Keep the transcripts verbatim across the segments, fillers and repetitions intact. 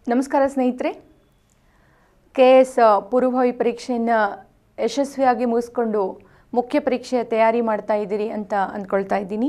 ನಮಸ್ಕಾರ ಸ್ನೇಹಿತರೆ. K S ಪೂರ್ವಭಾವಿ ಪರೀಕ್ಷೆಯನ್ನು ಯಶಸ್ವಿಯಾಗಿ ಮುಗಿಸ್ಕೊಂಡು ಮುಖ್ಯ ಪರೀಕ್ಷೆಯ ತಯಾರಿ ಮಾಡ್ತಾ ಇದ್ದೀರಿ ಅಂತ ಅಂದ್ಕೊಳ್ತಾ ಇದ್ದೀನಿ.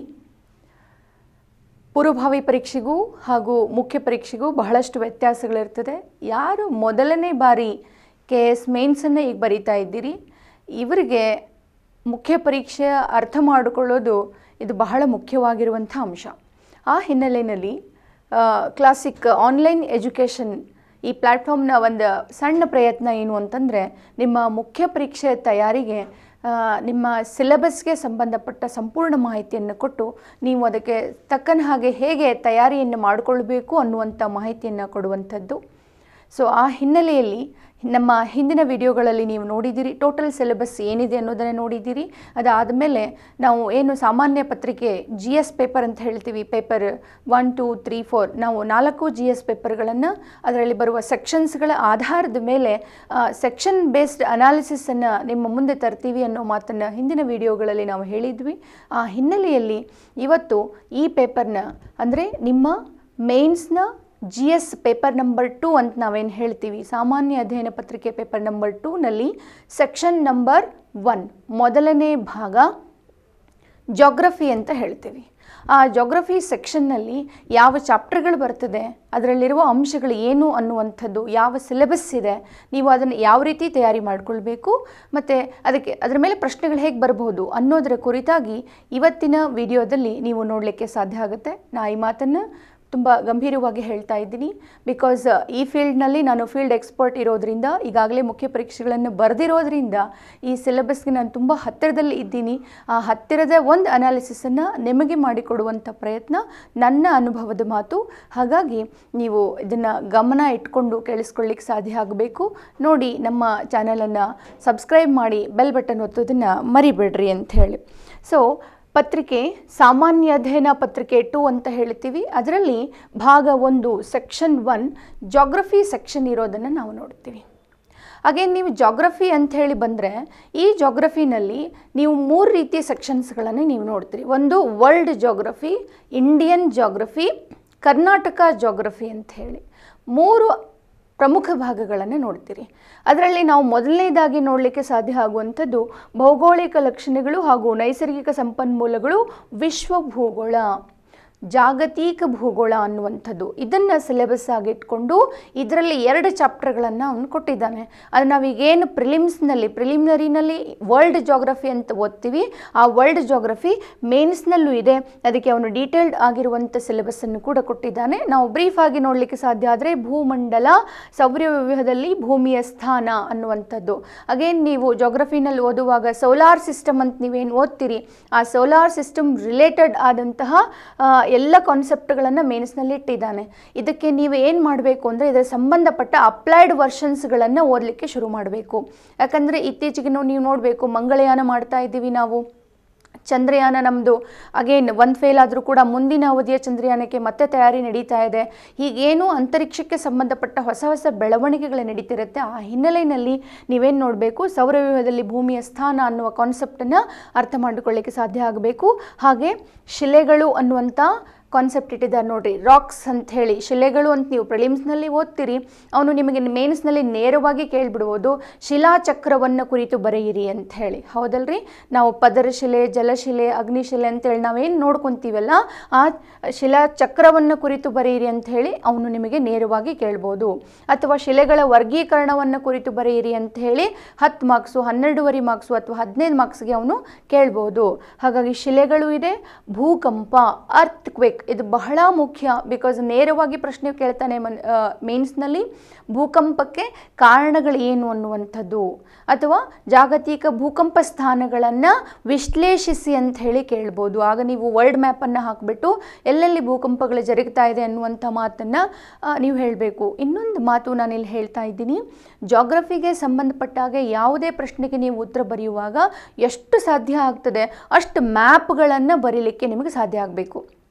ಪೂರ್ವಭಾವಿ ಪರೀಕ್ಷೆಗೂ ಹಾಗೂ ಮುಖ್ಯ ಪರೀಕ್ಷೆಗೂ ಬಹಳಷ್ಟು ವ್ಯತ್ಯಾಸಗಳಿರ್ತದೆ. ಯಾರು ಮೊದಲನೇ ಬಾರಿ ಕೆ ಎಸ್ ಮೇನ್ಸನ್ನು ಈಗ ಬರೀತಾ ಇದ್ದೀರಿ, ಇವರಿಗೆ ಮುಖ್ಯ ಪರೀಕ್ಷೆಯ ಅರ್ಥ ಮಾಡಿಕೊಳ್ಳೋದು ಇದು ಬಹಳ ಮುಖ್ಯವಾಗಿರುವಂಥ ಅಂಶ. ಆ ಹಿನ್ನೆಲೆಯಲ್ಲಿ ಕ್ಲಾಸಿಕ್ ಆನ್ಲೈನ್ ಎಜುಕೇಷನ್ ಈ ಪ್ಲ್ಯಾಟ್ಫಾರ್ಮ್ನ ಒಂದು ಸಣ್ಣ ಪ್ರಯತ್ನ ಏನು ಅಂತಂದರೆ, ನಿಮ್ಮ ಮುಖ್ಯ ಪರೀಕ್ಷೆಯ ತಯಾರಿಗೆ ನಿಮ್ಮ ಸಿಲೆಬಸ್ಗೆ ಸಂಬಂಧಪಟ್ಟ ಸಂಪೂರ್ಣ ಮಾಹಿತಿಯನ್ನು ಕೊಟ್ಟು ನೀವು ಅದಕ್ಕೆ ತಕ್ಕನ ಹಾಗೆ ಹೇಗೆ ತಯಾರಿಯನ್ನು ಮಾಡಿಕೊಳ್ಬೇಕು ಅನ್ನುವಂಥ ಮಾಹಿತಿಯನ್ನು ಕೊಡುವಂಥದ್ದು. ಸೊ ಆ ಹಿನ್ನೆಲೆಯಲ್ಲಿ ನಮ್ಮ ಹಿಂದಿನ ವಿಡಿಯೋಗಳಲ್ಲಿ ನೀವು ನೋಡಿದ್ದೀರಿ, ಟೋಟಲ್ ಸಿಲೆಬಸ್ ಏನಿದೆ ಅನ್ನೋದನ್ನು ನೋಡಿದ್ದೀರಿ. ಅದಾದ ಮೇಲೆ ನಾವು ಏನು ಸಾಮಾನ್ಯ ಪತ್ರಿಕೆ ಜಿ ಎಸ್ ಪೇಪರ್ ಅಂತ ಹೇಳ್ತೀವಿ, paper one two three four ನಾವು ನಾಲ್ಕು ಜಿ ಎಸ್ ಪೇಪರ್ಗಳನ್ನು ಅದರಲ್ಲಿ ಬರುವ ಸೆಕ್ಷನ್ಸ್ಗಳ ಆಧಾರದ ಮೇಲೆ ಸೆಕ್ಷನ್ ಬೇಸ್ಡ್ ಅನಾಲಿಸಿಸನ್ನು ನಿಮ್ಮ ಮುಂದೆ ತರ್ತೀವಿ ಅನ್ನೋ ಮಾತನ್ನು ಹಿಂದಿನ ವಿಡಿಯೋಗಳಲ್ಲಿ ನಾವು ಹೇಳಿದ್ವಿ. ಆ ಹಿನ್ನೆಲೆಯಲ್ಲಿ ಇವತ್ತು ಈ ಪೇಪರ್ನ ಅಂದರೆ ನಿಮ್ಮ ಮೇನ್ಸ್ನ G S paper number two ಅಂತ ನಾವೇನು ಹೇಳ್ತೀವಿ, ಸಾಮಾನ್ಯ ಅಧ್ಯಯನ ಪತ್ರಿಕೆ ಪೇಪರ್ ನಂಬರ್ ಟೂನಲ್ಲಿ ಸೆಕ್ಷನ್ ನಂಬರ್ ಒನ್ ಮೊದಲನೇ ಭಾಗ ಜಾಗ್ರಫಿ ಅಂತ ಹೇಳ್ತೀವಿ. ಆ ಜಾಗ್ರಫಿ ಸೆಕ್ಷನ್ನಲ್ಲಿ ಯಾವ ಚಾಪ್ಟರ್ಗಳು ಬರ್ತದೆ, ಅದರಲ್ಲಿರುವ ಅಂಶಗಳು ಏನು ಅನ್ನುವಂಥದ್ದು, ಯಾವ ಸಿಲೆಬಸ್ ಇದೆ, ನೀವು ಅದನ್ನು ಯಾವ ರೀತಿ ತಯಾರಿ ಮಾಡಿಕೊಳ್ಬೇಕು ಮತ್ತು ಅದಕ್ಕೆ ಅದರ ಮೇಲೆ ಪ್ರಶ್ನೆಗಳು ಹೇಗೆ ಬರಬಹುದು ಅನ್ನೋದರ ಕುರಿತಾಗಿ ಇವತ್ತಿನ ವಿಡಿಯೋದಲ್ಲಿ ನೀವು ನೋಡಲಿಕ್ಕೆ ಸಾಧ್ಯ ಆಗುತ್ತೆ. ನಾ ಈ ಮಾತನ್ನು ತುಂಬ ಗಂಭೀರವಾಗಿ ಹೇಳ್ತಾ ಇದ್ದೀನಿ. ಬಿಕಾಸ್ ಈ ಫೀಲ್ಡ್ನಲ್ಲಿ ನಾನು ಫೀಲ್ಡ್ ಎಕ್ಸ್ಪರ್ಟ್ ಇರೋದ್ರಿಂದ, ಈಗಾಗಲೇ ಮುಖ್ಯ ಪರೀಕ್ಷೆಗಳನ್ನು ಬರೆದಿರೋದ್ರಿಂದ ಈ ಸಿಲೆಬಸ್ಗೆ ನಾನು ತುಂಬ ಹತ್ತಿರದಲ್ಲಿ ಇದ್ದೀನಿ. ಆ ಹತ್ತಿರದ ಒಂದು ಅನಾಲಿಸಿಸನ್ನು ನಿಮಗೆ ಮಾಡಿಕೊಡುವಂಥ ಪ್ರಯತ್ನ ನನ್ನ ಅನುಭವದ ಮಾತು. ಹಾಗಾಗಿ ನೀವು ಇದನ್ನು ಗಮನ ಇಟ್ಕೊಂಡು ಕೇಳಿಸ್ಕೊಳ್ಳಿಕ್ಕೆ ಸಾಧ್ಯ ಆಗಬೇಕು. ನೋಡಿ, ನಮ್ಮ ಚಾನಲನ್ನು ಸಬ್ಸ್ಕ್ರೈಬ್ ಮಾಡಿ, ಬೆಲ್ ಬಟನ್ ಒತ್ತೋದನ್ನು ಮರಿಬೇಡ್ರಿ ಅಂತ ಹೇಳಿ. ಸೊ ಪತ್ರಿಕೆ ಸಾಮಾನ್ಯ ಅಧ್ಯಯನ ಪತ್ರಿಕೆ ಟೂ ಅಂತ ಹೇಳ್ತೀವಿ. ಅದರಲ್ಲಿ ಭಾಗ ಒಂದು ಸೆಕ್ಷನ್ ಒನ್ ಜಾಗ್ರಫಿ ಸೆಕ್ಷನ್ ಇರೋದನ್ನು ನಾವು ನೋಡ್ತೀವಿ. ಹಾಗೆ ನೀವು ಜಾಗ್ರಫಿ ಅಂತ ಹೇಳಿ ಬಂದರೆ, ಈ ಜಾಗ್ರಫಿನಲ್ಲಿ ನೀವು ಮೂರು ರೀತಿಯ ಸೆಕ್ಷನ್ಸ್ಗಳನ್ನು ನೀವು ನೋಡ್ತೀರಿ. ಒಂದು world geography, Indian geography, Karnataka geography ಅಂತ ಹೇಳಿ ಮೂರು ಪ್ರಮುಖ ಭಾಗಗಳನ್ನು ನೋಡ್ತೀರಿ. ಅದರಲ್ಲಿ ನಾವು ಮೊದಲನೇದಾಗಿ ನೋಡಲಿಕ್ಕೆ ಸಾಧ್ಯ ಆಗುವಂಥದ್ದು ಭೌಗೋಳಿಕ ಲಕ್ಷಣಗಳು ಹಾಗೂ ನೈಸರ್ಗಿಕ ಸಂಪನ್ಮೂಲಗಳು, ವಿಶ್ವ ಭೂಗೋಳ, ಜಾಗತಿಕ ಭೂಗೋಳ ಅನ್ನುವಂಥದ್ದು. ಇದನ್ನು ಸಿಲೆಬಸ್ ಆಗಿಟ್ಕೊಂಡು ಇದರಲ್ಲಿ ಎರಡು ಚಾಪ್ಟರ್ಗಳನ್ನು ಅವನು ಕೊಟ್ಟಿದ್ದಾನೆ. ಅದು ನಾವೀಗೇನು ಪ್ರಿಲಿಮ್ಸ್ನಲ್ಲಿ ಪ್ರಿಲಿಮಿನರಿನಲ್ಲಿ ವರ್ಲ್ಡ್ ಜಾಗ್ರಫಿ ಅಂತ ಓದ್ತೀವಿ, ಆ ವರ್ಲ್ಡ್ ಜಾಗ್ರಫಿ ಮೇನ್ಸ್ನಲ್ಲೂ ಇದೆ. ಅದಕ್ಕೆ ಅವನು ಡೀಟೇಲ್ಡ್ ಆಗಿರುವಂಥ ಸಿಲೆಬಸ್ಸನ್ನು ಕೂಡ ಕೊಟ್ಟಿದ್ದಾನೆ. ನಾವು ಬ್ರೀಫ್ ಆಗಿ ನೋಡಲಿಕ್ಕೆ ಸಾಧ್ಯ ಆದರೆ ಭೂಮಂಡಲ, ಸೌರವ್ಯೂಹದಲ್ಲಿ ಭೂಮಿಯ ಸ್ಥಾನ ಅನ್ನುವಂಥದ್ದು. ಅಗೇನ್ ನೀವು ಜಾಗ್ರಫಿನಲ್ಲಿ ಓದುವಾಗ ಸೋಲಾರ್ ಸಿಸ್ಟಮ್ ಅಂತ ನೀವೇನು ಓದ್ತೀರಿ, ಆ ಸೋಲಾರ್ ಸಿಸ್ಟಮ್ ರಿಲೇಟೆಡ್ ಆದಂತಹ ಎಲ್ಲ ಕಾನ್ಸೆಪ್ಟ್ಗಳನ್ನು ಮೇನ್ಸ್ನಲ್ಲಿ ಇಟ್ಟಿದ್ದಾನೆ. ಇದಕ್ಕೆ ನೀವು ಏನು ಮಾಡಬೇಕು ಅಂದರೆ ಇದರ ಸಂಬಂಧಪಟ್ಟ ಅಪ್ಲೈಡ್ ವರ್ಷನ್ಸ್ಗಳನ್ನು ಓದಲಿಕ್ಕೆ ಶುರು ಮಾಡಬೇಕು. ಯಾಕಂದರೆ ಇತ್ತೀಚೆಗೆ ನೀವು ನೋಡಬೇಕು, ಮಂಗಳಯಾನ ಮಾಡ್ತಾ ಇದ್ದೀವಿ ನಾವು, ಚಂದ್ರಯಾನ ನಮ್ಮದು ಅಗೇನ್ ಒಂದು ಫೇಲ್ ಆದರೂ ಕೂಡ ಮುಂದಿನ ಅವಧಿಯ ಚಂದ್ರಯಾನಕ್ಕೆ ಮತ್ತೆ ತಯಾರಿ ನಡೀತಾ ಇದೆ. ಹೀಗೇನು ಅಂತರಿಕ್ಷಕ್ಕೆ ಸಂಬಂಧಪಟ್ಟ ಹೊಸ ಹೊಸ ಬೆಳವಣಿಗೆಗಳು ನಡೀತಿರುತ್ತೆ. ಆ ಹಿನ್ನೆಲೆಯಲ್ಲಿ ನೀವೇನು ನೋಡಬೇಕು, ಸೌರವ್ಯೂಹದಲ್ಲಿ ಭೂಮಿಯ ಸ್ಥಾನ ಅನ್ನುವ ಕಾನ್ಸೆಪ್ಟನ್ನು ಅರ್ಥ ಮಾಡಿಕೊಳ್ಳಿಕ್ಕೆ ಸಾಧ್ಯ ಆಗಬೇಕು. ಹಾಗೆ ಶಿಲೆಗಳು ಅನ್ನುವಂಥ ಕಾನ್ಸೆಪ್ಟ್ ಇಟ್ಟಿದ್ದಾರೆ ನೋಡಿರಿ, ರಾಕ್ಸ್ ಅಂತ ಹೇಳಿ ಶಿಲೆಗಳು ಅಂತ ನೀವು ಪ್ರಿಲಿಮ್ಸ್ನಲ್ಲಿ ಓದ್ತೀರಿ. ಅವನು ನಿಮಗೆ ಮೇನ್ಸ್ನಲ್ಲಿ ನೇರವಾಗಿ ಕೇಳಿಬಿಡ್ಬೋದು, ಶಿಲಾಚಕ್ರವನ್ನು ಕುರಿತು ಬರೆಯಿರಿ ಅಂತ ಹೇಳಿ. ಹೌದಲ್ರಿ, ನಾವು ಪದರಶಿಲೆ, ಜಲಶಿಲೆ, ಅಗ್ನಿಶಿಲೆ ಅಂತೇಳಿ ನಾವೇನು ನೋಡ್ಕೊತೀವಲ್ಲ, ಆ ಶಿಲಾಚಕ್ರವನ್ನು ಕುರಿತು ಬರೆಯಿರಿ ಅಂತ ಹೇಳಿ ಅವನು ನಿಮಗೆ ನೇರವಾಗಿ ಕೇಳ್ಬೋದು. ಅಥವಾ ಶಿಲೆಗಳ ವರ್ಗೀಕರಣವನ್ನು ಕುರಿತು ಬರೆಯಿರಿ ಅಂತ ಹೇಳಿ ಹತ್ತು ಮಾರ್ಕ್ಸು, ಹನ್ನೆರಡೂವರೆ ಮಾರ್ಕ್ಸು ಅಥವಾ ಹದಿನೈದು ಮಾರ್ಕ್ಸ್ಗೆ ಅವನು ಕೇಳ್ಬೋದು. ಹಾಗಾಗಿ ಶಿಲೆಗಳು ಇದೆ. ಭೂಕಂಪ, ಅರ್ತ್ ಕ್ವೇಕ್, ಇದು ಬಹಳ ಮುಖ್ಯ. ಬಿಕಾಸ್ ನೇರವಾಗಿ ಪ್ರಶ್ನೆ ಕೇಳ್ತಾನೆ ಮನ್ ಮೇನ್ಸ್ನಲ್ಲಿ, ಭೂಕಂಪಕ್ಕೆ ಕಾರಣಗಳು ಏನು ಅನ್ನುವಂಥದ್ದು. ಅಥವಾ ಜಾಗತಿಕ ಭೂಕಂಪ ಸ್ಥಾನಗಳನ್ನು ವಿಶ್ಲೇಷಿಸಿ ಅಂತ ಹೇಳಿ ಕೇಳ್ಬೋದು. ಆಗ ನೀವು ವರ್ಲ್ಡ್ ಮ್ಯಾಪನ್ನು ಹಾಕಿಬಿಟ್ಟು ಎಲ್ಲೆಲ್ಲಿ ಭೂಕಂಪಗಳು ಜರುಗ್ತಾ ಇದೆ ಅನ್ನುವಂಥ ಮಾತನ್ನು ನೀವು ಹೇಳಬೇಕು. ಇನ್ನೊಂದು ಮಾತು ನಾನಿಲ್ಲಿ ಹೇಳ್ತಾ ಇದ್ದೀನಿ, ಜಾಗ್ರಫಿಗೆ ಸಂಬಂಧಪಟ್ಟಾಗೆ ಯಾವುದೇ ಪ್ರಶ್ನೆಗೆ ನೀವು ಉತ್ತರ ಬರೆಯುವಾಗ ಎಷ್ಟು ಸಾಧ್ಯ ಆಗ್ತದೆ ಅಷ್ಟು ಮ್ಯಾಪ್ಗಳನ್ನು ಬರೀಲಿಕ್ಕೆ ನಿಮಗೆ ಸಾಧ್ಯ ಆಗಬೇಕು.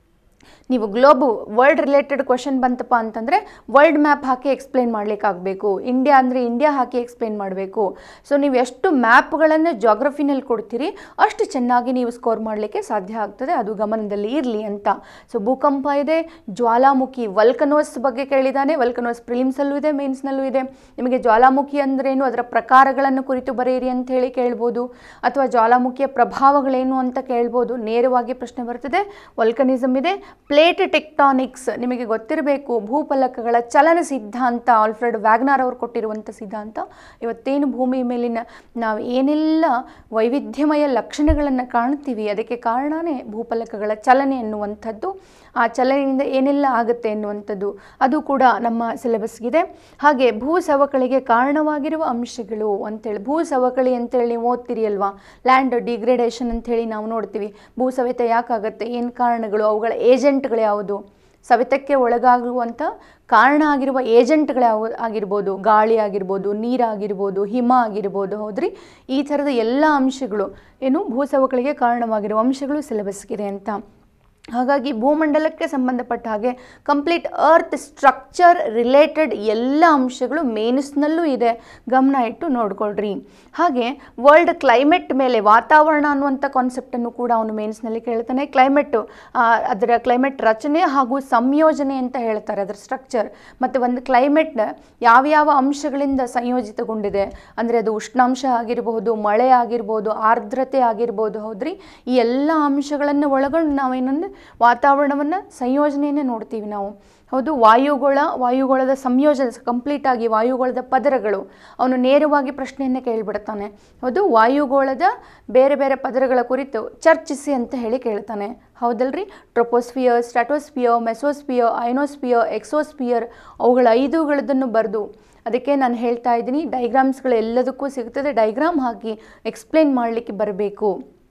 ನೀವು ಗ್ಲೋಬು ವರ್ಲ್ಡ್ ರಿಲೇಟೆಡ್ ಕ್ವಶನ್ ಬಂತಪ್ಪ ಅಂತಂದರೆ ವರ್ಲ್ಡ್ ಮ್ಯಾಪ್ ಹಾಕಿ ಎಕ್ಸ್ಪ್ಲೇನ್ ಮಾಡಲಿಕ್ಕಾಗಬೇಕು. ಇಂಡಿಯಾ ಅಂದರೆ ಇಂಡಿಯಾ ಹಾಕಿ ಎಕ್ಸ್ಪ್ಲೇನ್ ಮಾಡಬೇಕು. ಸೊ ನೀವು ಎಷ್ಟು ಮ್ಯಾಪ್ಗಳನ್ನು ಜಾಗ್ರಫಿನಲ್ಲಿ ಕೊಡ್ತೀರಿ ಅಷ್ಟು ಚೆನ್ನಾಗಿ ನೀವು ಸ್ಕೋರ್ ಮಾಡಲಿಕ್ಕೆ ಸಾಧ್ಯ ಆಗ್ತದೆ. ಅದು ಗಮನದಲ್ಲಿ ಇರಲಿ ಅಂತ. ಸೊ ಭೂಕಂಪ ಇದೆ, ಜ್ವಾಲಾಮುಖಿ ವಲ್ಕನೋಸ್ ಬಗ್ಗೆ ಕೇಳಿದ್ದಾನೆ. ವಲ್ಕನೋಸ್ ಪ್ರಿಲಿಮ್ಸಲ್ಲೂ ಇದೆ, ಮೇನ್ಸ್ನಲ್ಲೂ ಇದೆ. ನಿಮಗೆ ಜ್ವಾಲಾಮುಖಿ ಅಂದ್ರೇನು, ಅದರ ಪ್ರಕಾರಗಳನ್ನು ಕುರಿತು ಬರೆಯಿರಿ ಅಂತ ಹೇಳಿ ಕೇಳ್ಬೋದು, ಅಥವಾ ಜ್ವಾಲಾಮುಖಿಯ ಪ್ರಭಾವಗಳೇನು ಅಂತ ಕೇಳ್ಬೋದು. ನೇರವಾಗಿ ಪ್ರಶ್ನೆ ಬರ್ತದೆ. ವಲ್ಕನಿಸಮ್ ಇದೆ. ಪ್ಲೇಟ್ ಟೆಕ್ಟಾನಿಕ್ಸ್ ನಿಮಗೆ ಗೊತ್ತಿರಬೇಕು, ಭೂಫಲಕಗಳ ಚಲನ ಸಿದ್ಧಾಂತ, ಆಲ್ಫ್ರೆಡ್ ವ್ಯಾಗ್ನರ್ ಅವರು ಕೊಟ್ಟಿರುವಂಥ ಸಿದ್ಧಾಂತ. ಇವತ್ತೇನು ಭೂಮಿ ಮೇಲಿನ ನಾವು ಏನೆಲ್ಲ ವೈವಿಧ್ಯಮಯ ಲಕ್ಷಣಗಳನ್ನು ಕಾಣ್ತೀವಿ ಅದಕ್ಕೆ ಕಾರಣನೇ ಭೂಫಲಕಗಳ ಚಲನೆ ಎನ್ನುವಂಥದ್ದು. ಆ ಚಲನೆಯಿಂದ ಏನೆಲ್ಲ ಆಗುತ್ತೆ ಎನ್ನುವಂಥದ್ದು ಅದು ಕೂಡ ನಮ್ಮ ಸಿಲೆಬಸ್ಗಿದೆ. ಹಾಗೆ ಭೂ ಸವಕಳಿಗೆ ಕಾರಣವಾಗಿರುವ ಅಂಶಗಳು ಅಂತೇಳಿ, ಭೂ ಸವಕಳಿ ಅಂತೇಳಿ ನೀವು ಓದ್ತೀರಿ ಅಲ್ವಾ, ಲ್ಯಾಂಡ್ ಡಿಗ್ರೇಡೇಷನ್ ಅಂಥೇಳಿ ನಾವು ನೋಡ್ತೀವಿ. ಭೂ ಸವೆತ ಯಾಕಾಗುತ್ತೆ, ಏನು ಕಾರಣಗಳು, ಅವುಗಳ ಏಜೆಂಟ್ಗಳು ಯಾವುದು, ಸವೆತಕ್ಕೆ ಒಳಗಾಗುವಂಥ ಕಾರಣ ಆಗಿರುವ ಏಜೆಂಟ್ಗಳು ಯಾವ ಆಗಿರ್ಬೋದು, ಗಾಳಿ ಆಗಿರ್ಬೋದು, ನೀರಾಗಿರ್ಬೋದು, ಹಿಮ ಆಗಿರ್ಬೋದು. ಹೌದ್ರಿ, ಈ ಥರದ ಎಲ್ಲ ಅಂಶಗಳು ಏನು ಭೂ ಸವಕಳಿಗೆ ಕಾರಣವಾಗಿರುವ ಅಂಶಗಳು ಸಿಲೆಬಸ್ಗಿದೆ ಅಂತ. ಹಾಗಾಗಿ ಭೂಮಂಡಲಕ್ಕೆ ಸಂಬಂಧಪಟ್ಟ ಹಾಗೆ ಕಂಪ್ಲೀಟ್ ಅರ್ತ್ ಸ್ಟ್ರಕ್ಚರ್ ರಿಲೇಟೆಡ್ ಎಲ್ಲ ಅಂಶಗಳು ಮೇನ್ಸ್ನಲ್ಲೂ ಇದೆ, ಗಮನ ಇಟ್ಟು ನೋಡ್ಕೊಳ್ರಿ. ಹಾಗೆ ವರ್ಲ್ಡ್ ಕ್ಲೈಮೇಟ್ ಮೇಲೆ, ವಾತಾವರಣ ಅನ್ನುವಂಥ ಕಾನ್ಸೆಪ್ಟನ್ನು ಕೂಡ ಅವನು ಮೇನ್ಸ್ನಲ್ಲಿ ಕೇಳ್ತಾನೆ. ಕ್ಲೈಮೇಟು ಅದರ ಕ್ಲೈಮೇಟ್ ರಚನೆ ಹಾಗೂ ಸಂಯೋಜನೆ ಅಂತ ಹೇಳ್ತಾರೆ, ಅದರ ಸ್ಟ್ರಕ್ಚರ್. ಮತ್ತು ಒಂದು ಕ್ಲೈಮೇಟ್ ಯಾವ್ಯಾವ ಅಂಶಗಳಿಂದ ಸಂಯೋಜಿತಗೊಂಡಿದೆ ಅಂದರೆ ಅದು ಉಷ್ಣಾಂಶ ಆಗಿರಬಹುದು, ಮಳೆ ಆಗಿರ್ಬೋದು, ಆರ್ದ್ರತೆ ಆಗಿರ್ಬೋದು. ಹೌದ್ರಿ, ಈ ಎಲ್ಲ ಅಂಶಗಳನ್ನು ಒಳಗೊಂಡು ನಾವೇನಂದ್ರೆ ವಾತಾವರಣವನ್ನು ಸಂಯೋಜನೆಯನ್ನೇ ನೋಡ್ತೀವಿ ನಾವು. ಹೌದು, ವಾಯುಗೋಳ, ವಾಯುಗೋಳದ ಸಂಯೋಜನೆ ಕಂಪ್ಲೀಟಾಗಿ ವಾಯುಗೋಳದ ಪದರಗಳು, ಅವನು ನೇರವಾಗಿ ಪ್ರಶ್ನೆಯನ್ನೇ ಕೇಳಿಬಿಡ್ತಾನೆ. ಹೌದು, ವಾಯುಗೋಳದ ಬೇರೆ ಬೇರೆ ಪದರಗಳ ಕುರಿತು ಚರ್ಚಿಸಿ ಅಂತ ಹೇಳಿ ಕೇಳ್ತಾನೆ. ಹೌದಲ್ರಿ, ಟ್ರೋಪೋಸ್ಫಿಯರ್, ಸ್ಟ್ರಾಟೋಸ್ಫಿಯರ್, ಮೆಸೋಸ್ಫಿಯರ್, ಐನೋಸ್ಫಿಯರ್, ಎಕ್ಸೋಸ್ಫಿಯರ್, ಅವುಗಳ ಐದುಗಳದನ್ನು ಬರೆದು, ಅದಕ್ಕೆ ನಾನು ಹೇಳ್ತಾ ಇದ್ದೀನಿ ಡೈಗ್ರಾಮ್ಸ್ಗಳು ಎಲ್ಲದಕ್ಕೂ ಸಿಗ್ತದೆ, ಡೈಗ್ರಾಮ್ ಹಾಕಿ ಎಕ್ಸ್ಪ್ಲೇನ್ ಮಾಡಲಿಕ್ಕೆ ಬರಬೇಕು.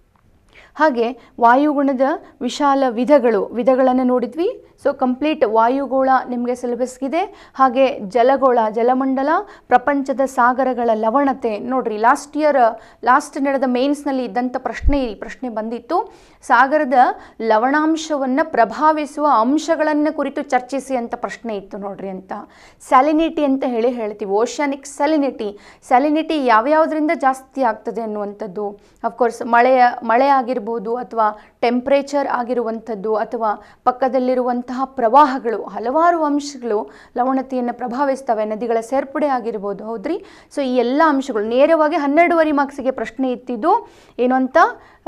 ಹಾಗೆ ವಾಯುಗುಣದ ವಿಶಾಲ ವಿಧಗಳು ವಿಧಗಳನ್ನು ನೋಡಿದ್ವಿ. ಸೊ ಕಂಪ್ಲೀಟ್ ವಾಯುಗೋಳ ನಿಮಗೆ ಸಿಲೆಬಸ್ಗಿದೆ. ಹಾಗೆ ಜಲಗೋಳ, ಜಲಮಂಡಲ, ಪ್ರಪಂಚದ ಸಾಗರಗಳ ಲವಣತೆ. ನೋಡ್ರಿ, ಲಾಸ್ಟ್ ಇಯರ್ ಲಾಸ್ಟ್ ನಡೆದ ಮೇನ್ಸ್ನಲ್ಲಿ ಇದ್ದಂಥ ಪ್ರಶ್ನೆ ಈ ಪ್ರಶ್ನೆ ಬಂದಿತ್ತು. ಸಾಗರದ ಲವಣಾಂಶವನ್ನು ಪ್ರಭಾವಿಸುವ ಅಂಶಗಳನ್ನು ಕುರಿತು ಚರ್ಚಿಸಿ ಅಂತ ಪ್ರಶ್ನೆ ಇತ್ತು ನೋಡ್ರಿ ಅಂತ. ಸ್ಯಾಲಿನಿಟಿ ಅಂತ ಹೇಳಿ ಹೇಳ್ತೀವಿ, ಓಷಾನಿಕ್ ಸ್ಯಾಲಿನಿಟಿ. ಸ್ಯಾಲಿನಿಟಿ ಯಾವ್ಯಾವುದರಿಂದ ಜಾಸ್ತಿ ಆಗ್ತದೆ ಅನ್ನುವಂಥದ್ದು, ಅಫ್ಕೋರ್ಸ್ ಮಳೆಯ ಮಳೆ ಆಗಿರ್ಬೋದು, ಅಥವಾ ಟೆಂಪ್ರೇಚರ್ ಆಗಿರುವಂಥದ್ದು, ಅಥವಾ ಪಕ್ಕದಲ್ಲಿರುವಂತಹ ಪ್ರವಾಹಗಳು, ಹಲವಾರು ಅಂಶಗಳು ಲವಣತೆಯನ್ನು ಪ್ರಭಾವಿಸ್ತವೆ. ನದಿಗಳ ಸೇರ್ಪಡೆ ಆಗಿರ್ಬೋದು. ಹೌದ್ರಿ, ಸೊ ಈ ಎಲ್ಲ ಅಂಶಗಳು ನೇರವಾಗಿ ಹನ್ನೆರಡೂವರೆ ಮಾರ್ಕ್ಸಿಗೆ ಪ್ರಶ್ನೆ ಇತ್ತಿದ್ದು ಏನು ಅಂತ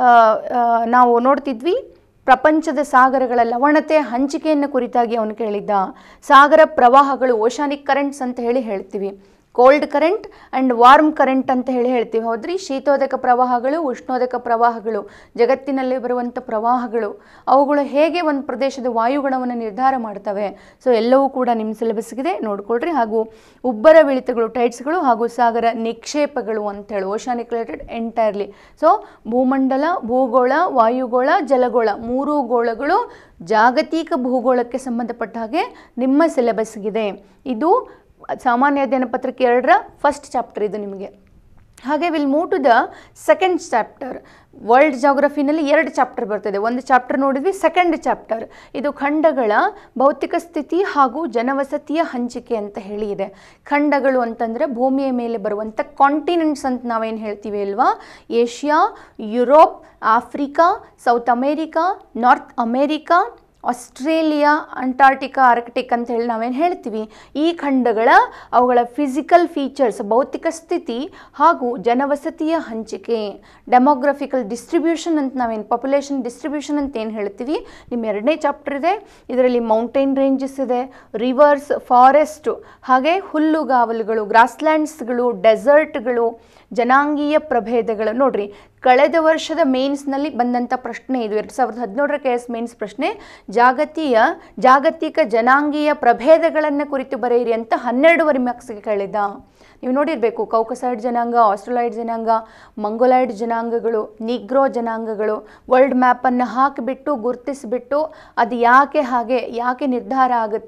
ನಾವು ನೋಡ್ತಿದ್ವಿ. ಪ್ರಪಂಚದ ಸಾಗರಗಳ ಲವಣತೆ ಹಂಚಿಕೆಯನ್ನು ಕುರಿತಾಗಿ ಅವನು ಕೇಳಿದ್ದ. ಸಾಗರ ಪ್ರವಾಹಗಳು, ಓಷಾನಿಕ್ ಕರೆಂಟ್ಸ್ ಅಂತ ಹೇಳಿ ಹೇಳ್ತೀವಿ. Cold current and warm current ಅಂತ ಹೇಳಿ ಹೇಳ್ತೀವಿ. ಹೌದ್ರಿ, ಶೀತೋದಕ ಪ್ರವಾಹಗಳು, ಉಷ್ಣೋದಕ ಪ್ರವಾಹಗಳು, ಜಗತ್ತಿನಲ್ಲಿ ಬರುವಂಥ ಪ್ರವಾಹಗಳು, ಅವುಗಳು ಹೇಗೆ ಒಂದು ಪ್ರದೇಶದ ವಾಯುಗುಣವನ್ನು ನಿರ್ಧಾರ ಮಾಡ್ತವೆ. ಸೊ ಎಲ್ಲವೂ ಕೂಡ ನಿಮ್ಮ ಸಿಲೆಬಸ್ಗಿದೆ, ನೋಡ್ಕೊಳ್ರಿ. ಹಾಗೂ ಉಬ್ಬರವಿಳಿತಗಳು, ಟೈಡ್ಸ್ಗಳು, ಹಾಗೂ ಸಾಗರ ನಿಕ್ಷೇಪಗಳು ಅಂತೇಳಿ ಓಷಾನಿಕ್ ರಿಲೇಟೆಡ್ ಎಂಟೈರ್ಲಿ. ಸೊ ಭೂಮಂಡಲ, ಭೂಗೋಳ, ವಾಯುಗೋಳ, ಜಲಗೋಳ, ಮೂರೂ ಗೋಳಗಳು ಜಾಗತಿಕ ಭೂಗೋಳಕ್ಕೆ ಸಂಬಂಧಪಟ್ಟ ಹಾಗೆ ನಿಮ್ಮ ಸಿಲೆಬಸ್ಗಿದೆ. ಇದು ಸಾಮಾನ್ಯ ಅಧ್ಯಯನ ಪತ್ರಿಕೆ ಎರಡರ ಫಸ್ಟ್ ಚಾಪ್ಟರ್ ಇದು ನಿಮಗೆ. ಹಾಗೆ will move to the second chapter. World ಜಾಗ್ರಫಿನಲ್ಲಿ ಎರಡು ಚಾಪ್ಟರ್ ಬರ್ತದೆ. ಒಂದು ಚಾಪ್ಟರ್ ನೋಡಿದ್ವಿ, ಸೆಕೆಂಡ್ ಚಾಪ್ಟರ್ ಇದು ಖಂಡಗಳ ಭೌತಿಕ ಸ್ಥಿತಿ ಹಾಗೂ ಜನವಸತಿಯ ಹಂಚಿಕೆ ಅಂತ ಹೇಳಿ ಇದೆ. ಖಂಡಗಳು ಅಂತಂದರೆ ಭೂಮಿಯ ಮೇಲೆ ಬರುವಂಥ ಕಾಂಟಿನೆಂಟ್ಸ್ ಅಂತ ನಾವೇನು ಹೇಳ್ತೀವಿ ಅಲ್ವಾ, Asia, Europe, Africa, South America, North America, Australia, Antarctica, Arctic ಅಂತ ಹೇಳಿ ನಾವೇನು ಹೇಳ್ತೀವಿ. ಈ ಖಂಡಗಳ ಅವುಗಳ ಫಿಸಿಕಲ್ ಫೀಚರ್ಸ್, ಭೌತಿಕ ಸ್ಥಿತಿ ಹಾಗೂ ಜನವಸತಿಯ ಹಂಚಿಕೆ, ಡೆಮೋಗ್ರಫಿಕಲ್ ಡಿಸ್ಟ್ರಿಬ್ಯೂಷನ್ ಅಂತ ನಾವೇನು ಪಾಪ್ಯುಲೇಷನ್ ಡಿಸ್ಟ್ರಿಬ್ಯೂಷನ್ ಅಂತ ಏನು ಹೇಳ್ತೀವಿ, ನಿಮ್ಮ ಎರಡನೇ ಚಾಪ್ಟರ್ ಇದೆ. ಇದರಲ್ಲಿ ಮೌಂಟೇನ್ ರೇಂಜಸ್ ಇದೆ, ರಿವರ್ಸ್, ಫಾರೆಸ್ಟು, ಹಾಗೆ ಹುಲ್ಲುಗಾವಲುಗಳು, ಗ್ರಾಸ್ಲ್ಯಾಂಡ್ಸ್ಗಳು, ಡೆಸರ್ಟ್ಗಳು, ಜನಾಂಗೀಯ ಪ್ರಭೇದಗಳು. ನೋಡ್ರಿ, ಕಳೆದ ವರ್ಷದ ಮೇನ್ಸ್ನಲ್ಲಿ ಬಂದಂಥ ಪ್ರಶ್ನೆ ಇದು, ಎರಡು ಸಾವಿರದ ಹದಿನೇಳರ ಕೆ ಎಸ್ ಮೇನ್ಸ್ ಪ್ರಶ್ನೆ. ಜಾಗತೀಯ ಜಾಗತಿಕ ಜನಾಂಗೀಯ ಪ್ರಭೇದಗಳನ್ನು ಕುರಿತು ಬರೆಯಿರಿ ಅಂತ ಹನ್ನೆರಡೂವರೆ ಮಾರ್ಕ್ಸ್ಗೆ ಕೇಳಿದ್ದ. ನೀವು ನೋಡಿರಬೇಕು, ಕೌಕಸಾಯ್ಡ್ ಜನಾಂಗ, ಆಸ್ಟ್ರಲಾಯ್ಡ್ ಜನಾಂಗ, ಮಂಗೋಲಾಯ್ಡ್ ಜನಾಂಗಗಳು, ನಿಗ್ರೋ ಜನಾಂಗಗಳು. ವರ್ಲ್ಡ್ ಮ್ಯಾಪನ್ನು ಹಾಕಿಬಿಟ್ಟು ಗುರುತಿಸಿಬಿಟ್ಟು ಅದು ಯಾಕೆ ಹಾಗೆ ಯಾಕೆ ನಿರ್ಧಾರ ಆಗುತ್ತೆ,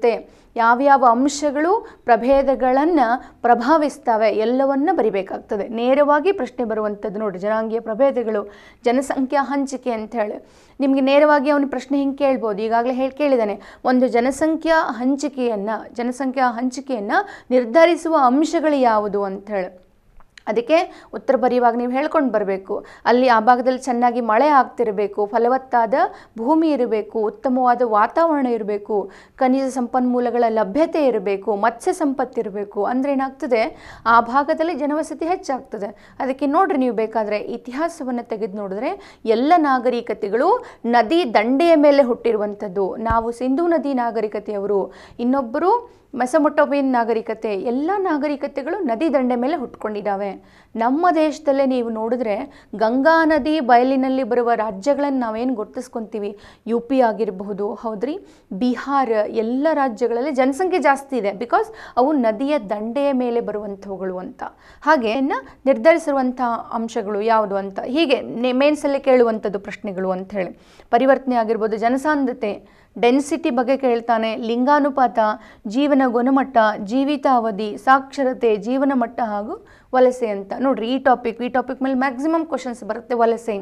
ಯಾವ್ಯಾವ ಅಂಶಗಳು ಪ್ರಭೇದಗಳನ್ನು ಪ್ರಭಾವಿಸ್ತವೆ ಎಲ್ಲವನ್ನ ಬರಿಬೇಕಾಗ್ತದೆ. ನೇರವಾಗಿ ಪ್ರಶ್ನೆ ಬರುವಂಥದ್ದು ನೋಡಿ, ಜನಾಂಗೀಯ ಪ್ರಭೇದಗಳು, ಜನಸಂಖ್ಯಾ ಹಂಚಿಕೆ ಅಂತ ಹೇಳಿ ನಿಮಗೆ ನೇರವಾಗಿ ಅವನು ಪ್ರಶ್ನೆ ಹಿಂಗೆ ಕೇಳ್ಬೋದು. ಈಗಾಗಲೇ ಹೇಳಿ ಕೇಳಿದ್ದಾನೆ, ಒಂದು ಜನಸಂಖ್ಯಾ ಹಂಚಿಕೆಯನ್ನು ಜನಸಂಖ್ಯಾ ಹಂಚಿಕೆಯನ್ನು ನಿರ್ಧರಿಸುವ ಅಂಶಗಳು ಯಾವುದು ಅಂತ ಹೇಳಿ. ಅದಕ್ಕೆ ಉತ್ತರ ಬರೆಯುವಾಗ ನೀವು ಹೇಳ್ಕೊಂಡು ಬರಬೇಕು. ಅಲ್ಲಿ ಆ ಭಾಗದಲ್ಲಿ ಚೆನ್ನಾಗಿ ಮಳೆ ಆಗ್ತಿರಬೇಕು, ಫಲವತ್ತಾದ ಭೂಮಿ ಇರಬೇಕು, ಉತ್ತಮವಾದ ವಾತಾವರಣ ಇರಬೇಕು, ಖನಿಜ ಸಂಪನ್ಮೂಲಗಳ ಲಭ್ಯತೆ ಇರಬೇಕು, ಮತ್ಸ್ಯ ಸಂಪತ್ತು ಇರಬೇಕು. ಅಂದರೆ ಏನಾಗ್ತದೆ, ಆ ಭಾಗದಲ್ಲಿ ಜನವಸತಿ ಹೆಚ್ಚಾಗ್ತದೆ. ಅದಕ್ಕೆ ನೋಡ್ರಿ, ನೀವು ಬೇಕಾದರೆ ಇತಿಹಾಸವನ್ನು ತೆಗೆದು ನೋಡಿದ್ರೆ ಎಲ್ಲ ನಾಗರಿಕತೆಗಳು ನದಿ ದಂಡೆಯ ಮೇಲೆ ಹುಟ್ಟಿರುವಂಥದ್ದು. ನಾವು ಸಿಂಧೂ ನದಿ ನಾಗರಿಕತೆಯವರು, ಇನ್ನೊಬ್ಬರು ಮೆಸೊಪೊಟೇಮಿಯನ್ ನಾಗರಿಕತೆ. ಎಲ್ಲ ನಾಗರಿಕತೆಗಳು ನದಿ ದಂಡೆ ಮೇಲೆ ಹುಟ್ಕೊಂಡಿದ್ದಾವೆ. ನಮ್ಮ ದೇಶದಲ್ಲೇ ನೀವು ನೋಡಿದ್ರೆ ಗಂಗಾ ನದಿ ಬಯಲಿನಲ್ಲಿ ಬರುವ ರಾಜ್ಯಗಳನ್ನು ನಾವೇನು ಗುರುತಿಸ್ಕೊತೀವಿ, ಯು ಪಿ ಆಗಿರಬಹುದು, ಹೌದ್ರಿ, ಬಿಹಾರ, ಎಲ್ಲ ರಾಜ್ಯಗಳಲ್ಲಿ ಜನಸಂಖ್ಯೆ ಜಾಸ್ತಿ ಇದೆ. ಬಿಕಾಸ್ ಅವು ನದಿಯ ದಂಡೆಯ ಮೇಲೆ ಬರುವಂಥವುಗಳು ಅಂತ. ಹಾಗೆ ನಿರ್ಧರಿಸಿರುವಂಥ ಅಂಶಗಳು ಯಾವುದು ಅಂತ ಹೀಗೆ ಮೇನ್ಸಲ್ಲೇ ಕೇಳುವಂಥದ್ದು ಪ್ರಶ್ನೆಗಳು ಅಂತ ಹೇಳಿ. ಪರಿವರ್ತನೆ ಆಗಿರ್ಬೋದು, ಜನಸಾಂದ್ರತೆ, ಡೆನ್ಸಿಟಿ ಬಗ್ಗೆ ಕೇಳ್ತಾನೆ, ಲಿಂಗಾನುಪಾತ, ಜೀವನ ಗುಣಮಟ್ಟ, ಜೀವಿತಾವಧಿ, ಸಾಕ್ಷರತೆ, ಜೀವನ ಮಟ್ಟ ಹಾಗೂ ವಲಸೆ ಅಂತ. ನೋಡ್ರಿ, ಈ ಟಾಪಿಕ್ ಈ ಟಾಪಿಕ್ ಮೇಲೆ ಮ್ಯಾಕ್ಸಿಮಮ್ ಕ್ವಶನ್ಸ್ ಬರುತ್ತೆ. ವಲಸೆ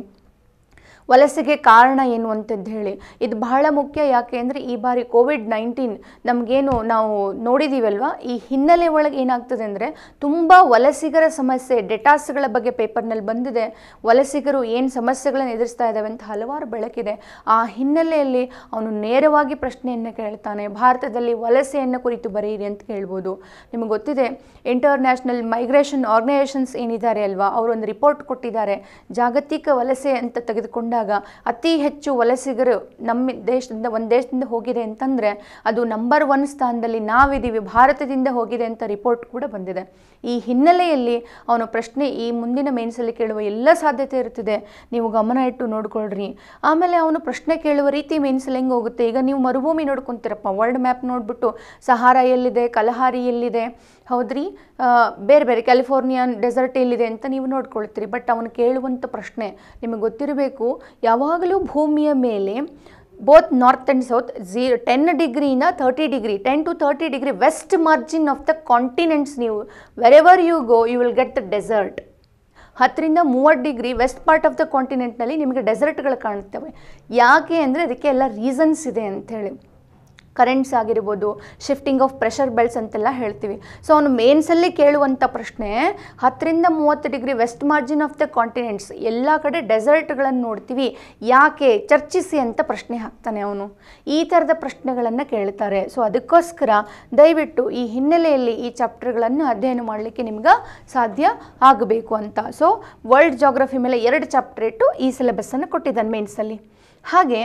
ವಲಸೆಗೆ ಕಾರಣ ಏನು ಅಂತದ್ದು ಹೇಳಿ, ಇದು ಬಹಳ ಮುಖ್ಯ. ಯಾಕೆ ಅಂದರೆ ಈ ಬಾರಿ ಕೋವಿಡ್ ನೈನ್ಟೀನ್ ನಮಗೇನು ನಾವು ನೋಡಿದ್ದೀವಲ್ವ, ಈ ಹಿನ್ನೆಲೆ ಒಳಗೆ ಏನಾಗ್ತದೆ ಅಂದರೆ ತುಂಬ ವಲಸಿಗರ ಸಮಸ್ಯೆ, ಡೆಟಾಸ್ಗಳ ಬಗ್ಗೆ ಪೇಪರ್ನಲ್ಲಿ ಬಂದಿದೆ. ವಲಸಿಗರು ಏನು ಸಮಸ್ಯೆಗಳನ್ನು ಎದುರಿಸ್ತಾ ಇದ್ದಾವೆ ಅಂತ ಹಲವಾರು ಬೆಳಕಿದೆ. ಆ ಹಿನ್ನೆಲೆಯಲ್ಲಿ ಅವನು ನೇರವಾಗಿ ಪ್ರಶ್ನೆಯನ್ನು ಕೇಳ್ತಾನೆ, ಭಾರತದಲ್ಲಿ ವಲಸೆಯನ್ನು ಕುರಿತು ಬರೆಯಿರಿ ಅಂತ ಕೇಳ್ಬೋದು. ನಿಮಗೆ ಗೊತ್ತಿದೆ, ಇಂಟರ್ನ್ಯಾಷನಲ್ ಮೈಗ್ರೇಷನ್ ಆರ್ಗನೈಸೇಷನ್ಸ್ ಏನಿದ್ದಾರೆ ಅಲ್ವಾ, ಅವರು ಒಂದು ರಿಪೋರ್ಟ್ ಕೊಟ್ಟಿದ್ದಾರೆ. ಜಾಗತಿಕ ವಲಸೆ ಅಂತ ತೆಗೆದುಕೊಂಡ ಅತಿ ಹೆಚ್ಚು ವಲಸಿಗರು ನಮ್ಮ ದೇಶದಿಂದ ಒಂದು ದೇಶದಿಂದ ಹೋಗಿದೆ ಅಂತಂದರೆ ಅದು ನಂಬರ್ ಒನ್ ಸ್ಥಾನದಲ್ಲಿ ನಾವಿದ್ದೀವಿ, ಭಾರತದಿಂದ ಹೋಗಿದೆ ಅಂತ ರಿಪೋರ್ಟ್ ಕೂಡ ಬಂದಿದೆ. ಈ ಹಿನ್ನೆಲೆಯಲ್ಲಿ ಅವನ ಪ್ರಶ್ನೆ ಈ ಮುಂದಿನ ಮೇನ್ಸಲ್ಲಿ ಕೇಳುವ ಎಲ್ಲ ಸಾಧ್ಯತೆ ಇರುತ್ತದೆ. ನೀವು ಗಮನ ಇಟ್ಟು ನೋಡ್ಕೊಳ್ರಿ. ಆಮೇಲೆ ಅವನು ಪ್ರಶ್ನೆ ಕೇಳುವ ರೀತಿ ಮೇನ್ಸಲ್ಲಿ ಹೆಂಗೆ ಹೋಗುತ್ತೆ, ಈಗ ನೀವು ಮರುಭೂಮಿ ನೋಡ್ಕೊತೀರಪ್ಪ, ವರ್ಲ್ಡ್ ಮ್ಯಾಪ್ ನೋಡಿಬಿಟ್ಟು ಸಹಾರಾ ಎಲ್ಲಿದೆ, ಕಲಹಾರಿ ಎಲ್ಲಿದೆ, ಹೌದ್ರಿ, ಬೇರೆ ಬೇರೆ ಕ್ಯಾಲಿಫೋರ್ನಿಯನ್ ಡೆಸರ್ಟ್ ಎಲ್ಲಿದೆ ಅಂತ ನೀವು ನೋಡ್ಕೊಳ್ತೀರಿ. ಬಟ್ ಅವನು ಕೇಳುವಂಥ ಪ್ರಶ್ನೆ ನಿಮಗೆ ಗೊತ್ತಿರಬೇಕು, ಯಾವಾಗಲೂ ಭೂಮಿಯ ಮೇಲೆ both north and south zero ten ಡಿಗ್ರಿನ thirty degree ten to thirty degree west margin of the continents, ನೀವು wherever you go you will get the desert. ಹತ್ತರಿಂದ ಮೂವತ್ತು degree west part of the ಕಾಂಟಿನೆಂಟ್ನಲ್ಲಿ ನಿಮಗೆ ಡೆಸರ್ಟ್ಗಳು ಕಾಣುತ್ತವೆ. ಯಾಕೆ ಅಂದರೆ ಅದಕ್ಕೆ ಎಲ್ಲ ರೀಸನ್ಸ್ ಇದೆ ಅಂಥೇಳಿ. ಕರೆಂಟ್ಸ್ ಆಗಿರ್ಬೋದು, ಶಿಫ್ಟಿಂಗ್ ಆಫ್ ಪ್ರೆಷರ್ ಬೆಲ್ಟ್ಸ್ ಅಂತೆಲ್ಲ ಹೇಳ್ತೀವಿ. ಸೊ ಅವನು ಮೇನ್ಸಲ್ಲಿ ಕೇಳುವಂಥ ಪ್ರಶ್ನೆ ಹತ್ತರಿಂದ ಮೂವತ್ತು degree west margin of the continents, ಎಲ್ಲ ಕಡೆ ಡೆಸರ್ಟ್ಗಳನ್ನು ನೋಡ್ತೀವಿ, ಯಾಕೆ ಚರ್ಚಿಸಿ ಅಂತ ಪ್ರಶ್ನೆ ಹಾಕ್ತಾನೆ ಅವನು. ಈ ಥರದ ಪ್ರಶ್ನೆಗಳನ್ನು ಕೇಳ್ತಾರೆ. ಸೊ ಅದಕ್ಕೋಸ್ಕರ ದಯವಿಟ್ಟು ಈ ಹಿನ್ನೆಲೆಯಲ್ಲಿ ಈ ಚಾಪ್ಟರ್ಗಳನ್ನು ಅಧ್ಯಯನ ಮಾಡಲಿಕ್ಕೆ ನಿಮ್ಗೆ ಸಾಧ್ಯ ಆಗಬೇಕು ಅಂತ. ಸೊ ವರ್ಲ್ಡ್ ಜಾಗ್ರಫಿ ಮೇಲೆ ಎರಡು ಚಾಪ್ಟರ್ ಇಟ್ಟು ಈ ಸಿಲೆಬಸ್ಸನ್ನು ಕೊಟ್ಟಿದ್ದಾನೆ ಮೇನ್ಸಲ್ಲಿ. ಹಾಗೆ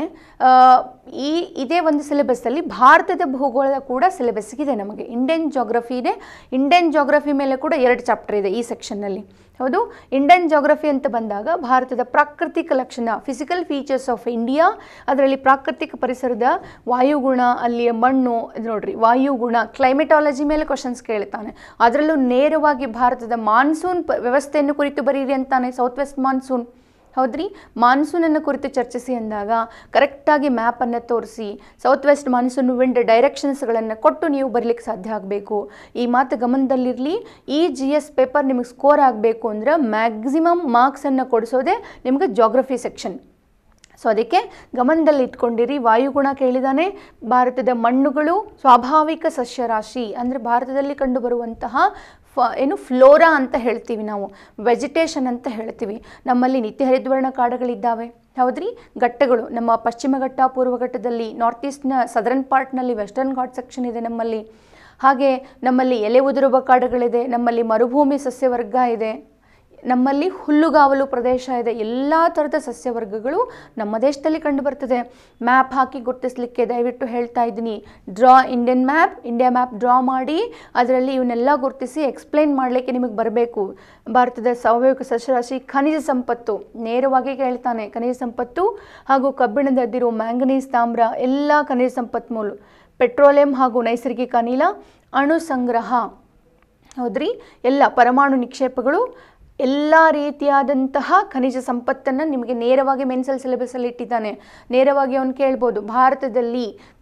ಈ ಇದೇ ಒಂದು ಸಿಲೆಬಸ್ಸಲ್ಲಿ ಭಾರತದ ಭೂಗೋಳ ಕೂಡ ಸಿಲೆಬಸ್ಗಿದೆ ನಮಗೆ. ಇಂಡಿಯನ್ ಜಾಗ್ರಫಿ ಇದೆ, ಇಂಡಿಯನ್ ಜಾಗ್ರಫಿ ಮೇಲೆ ಕೂಡ ಎರಡು ಚಾಪ್ಟರ್ ಇದೆ ಈ ಸೆಕ್ಷನ್ನಲ್ಲಿ. ಹೌದು, ಇಂಡಿಯನ್ ಜಾಗ್ರಫಿ ಅಂತ ಬಂದಾಗ ಭಾರತದ ಪ್ರಾಕೃತಿಕ ಲಕ್ಷಣ, ಫಿಸಿಕಲ್ ಫೀಚರ್ಸ್ ಆಫ್ ಇಂಡಿಯಾ, ಅದರಲ್ಲಿ ಪ್ರಾಕೃತಿಕ ಪರಿಸರದ ವಾಯುಗುಣ, ಅಲ್ಲಿಯ ಮಣ್ಣು, ನೋಡ್ರಿ ವಾಯುಗುಣ, ಕ್ಲೈಮೆಟಾಲಜಿ ಮೇಲೆ ಕ್ವಶನ್ಸ್ ಕೇಳ್ತಾನೆ. ಅದರಲ್ಲೂ ನೇರವಾಗಿ ಭಾರತದ ಮಾನ್ಸೂನ್ ಪ ವ್ಯವಸ್ಥೆಯನ್ನು ಕುರಿತು ಬರೀರಿ ಅಂತಾನೆ, ಸೌತ್ ವೆಸ್ಟ್ ಮಾನ್ಸೂನ್. ಹೌದ್ರಿ, ಮಾನ್ಸೂನನ್ನು ಕುರಿತು ಚರ್ಚಿಸಿ ಅಂದಾಗ ಕರೆಕ್ಟಾಗಿ ಮ್ಯಾಪನ್ನು ತೋರಿಸಿ ಸೌತ್ ವೆಸ್ಟ್ ಮಾನ್ಸೂನ್ ವಿಂಡ್ ಡೈರೆಕ್ಷನ್ಸ್ಗಳನ್ನು ಕೊಟ್ಟು ನೀವು ಬರಲಿಕ್ಕೆ ಸಾಧ್ಯ ಆಗಬೇಕು. ಈ ಮಾತು ಗಮನದಲ್ಲಿರಲಿ. ಈ ಜಿ ಎಸ್ ಪೇಪರ್ ನಿಮಗೆ ಸ್ಕೋರ್ ಆಗಬೇಕು ಅಂದರೆ ಮ್ಯಾಕ್ಸಿಮಮ್ ಮಾರ್ಕ್ಸನ್ನು ಕೊಡಿಸೋದೇ ನಿಮಗೆ ಜಾಗ್ರಫಿ ಸೆಕ್ಷನ್. ಸೊ ಅದಕ್ಕೆ ಗಮನದಲ್ಲಿ ಇಟ್ಕೊಂಡಿರಿ. ವಾಯುಗುಣ ಕೇಳಿದಾನೆ, ಭಾರತದ ಮಣ್ಣುಗಳು, ಸ್ವಾಭಾವಿಕ ಸಸ್ಯರಾಶಿ ಅಂದರೆ ಭಾರತದಲ್ಲಿ ಕಂಡುಬರುವಂತಹ ಫ ಏನು ಫ್ಲೋರಾ ಅಂತ ಹೇಳ್ತೀವಿ ನಾವು, ವೆಜಿಟೇಷನ್ ಅಂತ ಹೇಳ್ತೀವಿ. ನಮ್ಮಲ್ಲಿ ನಿತ್ಯ ಹರಿದ್ವರ್ಣ ಕಾಡುಗಳಿದ್ದಾವೆ. ಹೌದ್ರಿ, ಘಟ್ಟಗಳು ನಮ್ಮ ಪಶ್ಚಿಮ ಘಟ್ಟ, ಪೂರ್ವ ಘಟ್ಟದಲ್ಲಿ, ನಾರ್ತ್ ಈಸ್ಟ್ನ ಸದರ್ನ್ ಪಾರ್ಟ್ನಲ್ಲಿ ವೆಸ್ಟರ್ನ್ ಘಾಟ್ ಸೆಕ್ಷನ್ ಇದೆ ನಮ್ಮಲ್ಲಿ. ಹಾಗೆ ನಮ್ಮಲ್ಲಿ ಎಲೆ ಉದುರುವ ಕಾಡುಗಳಿದೆ, ನಮ್ಮಲ್ಲಿ ಮರುಭೂಮಿ ಸಸ್ಯವರ್ಗ ಇದೆ, ನಮ್ಮಲ್ಲಿ ಹುಲ್ಲುಗಾವಲು ಪ್ರದೇಶ ಇದೆ. ಎಲ್ಲ ಥರದ ಸಸ್ಯವರ್ಗಗಳು ನಮ್ಮ ದೇಶದಲ್ಲಿ ಕಂಡುಬರ್ತದೆ. ಮ್ಯಾಪ್ ಹಾಕಿ ಗುರುತಿಸಲಿಕ್ಕೆ ದಯವಿಟ್ಟು ಹೇಳ್ತಾ ಇದ್ದೀನಿ, draw Indian map, India map draw ಮಾಡಿ ಅದರಲ್ಲಿ ಇವನ್ನೆಲ್ಲ ಗುರುತಿಸಿ ಎಕ್ಸ್ಪ್ಲೈನ್ ಮಾಡಲಿಕ್ಕೆ ನಿಮಗೆ ಬರಬೇಕು. ಭಾರತದ ಸ್ವಾಭಾವಿಕ ಸಸ್ಯರಾಶಿ, ಖನಿಜ ಸಂಪತ್ತು ನೇರವಾಗಿ ಕೇಳ್ತಾನೆ, ಖನಿಜ ಸಂಪತ್ತು ಹಾಗೂ ಕಬ್ಬಿಣದ ಅದಿರು, ಮ್ಯಾಂಗನೀಸ್, ತಾಮ್ರ, ಎಲ್ಲ ಖನಿಜ ಸಂಪನ್ಮೂಲ, ಪೆಟ್ರೋಲಿಯಂ ಹಾಗೂ ನೈಸರ್ಗಿಕ ಅನಿಲ, ಅಣು ಸಂಗ್ರಹ, ಹೌದ್ರಿ, ಎಲ್ಲ ಪರಮಾಣು ನಿಕ್ಷೇಪಗಳು, ಎಲ್ಲ ರೀತಿಯಾದಂತಹ ಖನಿಜ ಸಂಪತ್ತನ್ನು ನಿಮಗೆ ನೇರವಾಗಿ ಮೆನ್ಸಲ್ ಸಿಲೆಬಸ್ಸಲ್ಲಿ ಇಟ್ಟಿದ್ದಾನೆ. ನೇರವಾಗಿ ಅವನು ಕೇಳ್ಬೋದು, ಭಾರತದಲ್ಲಿ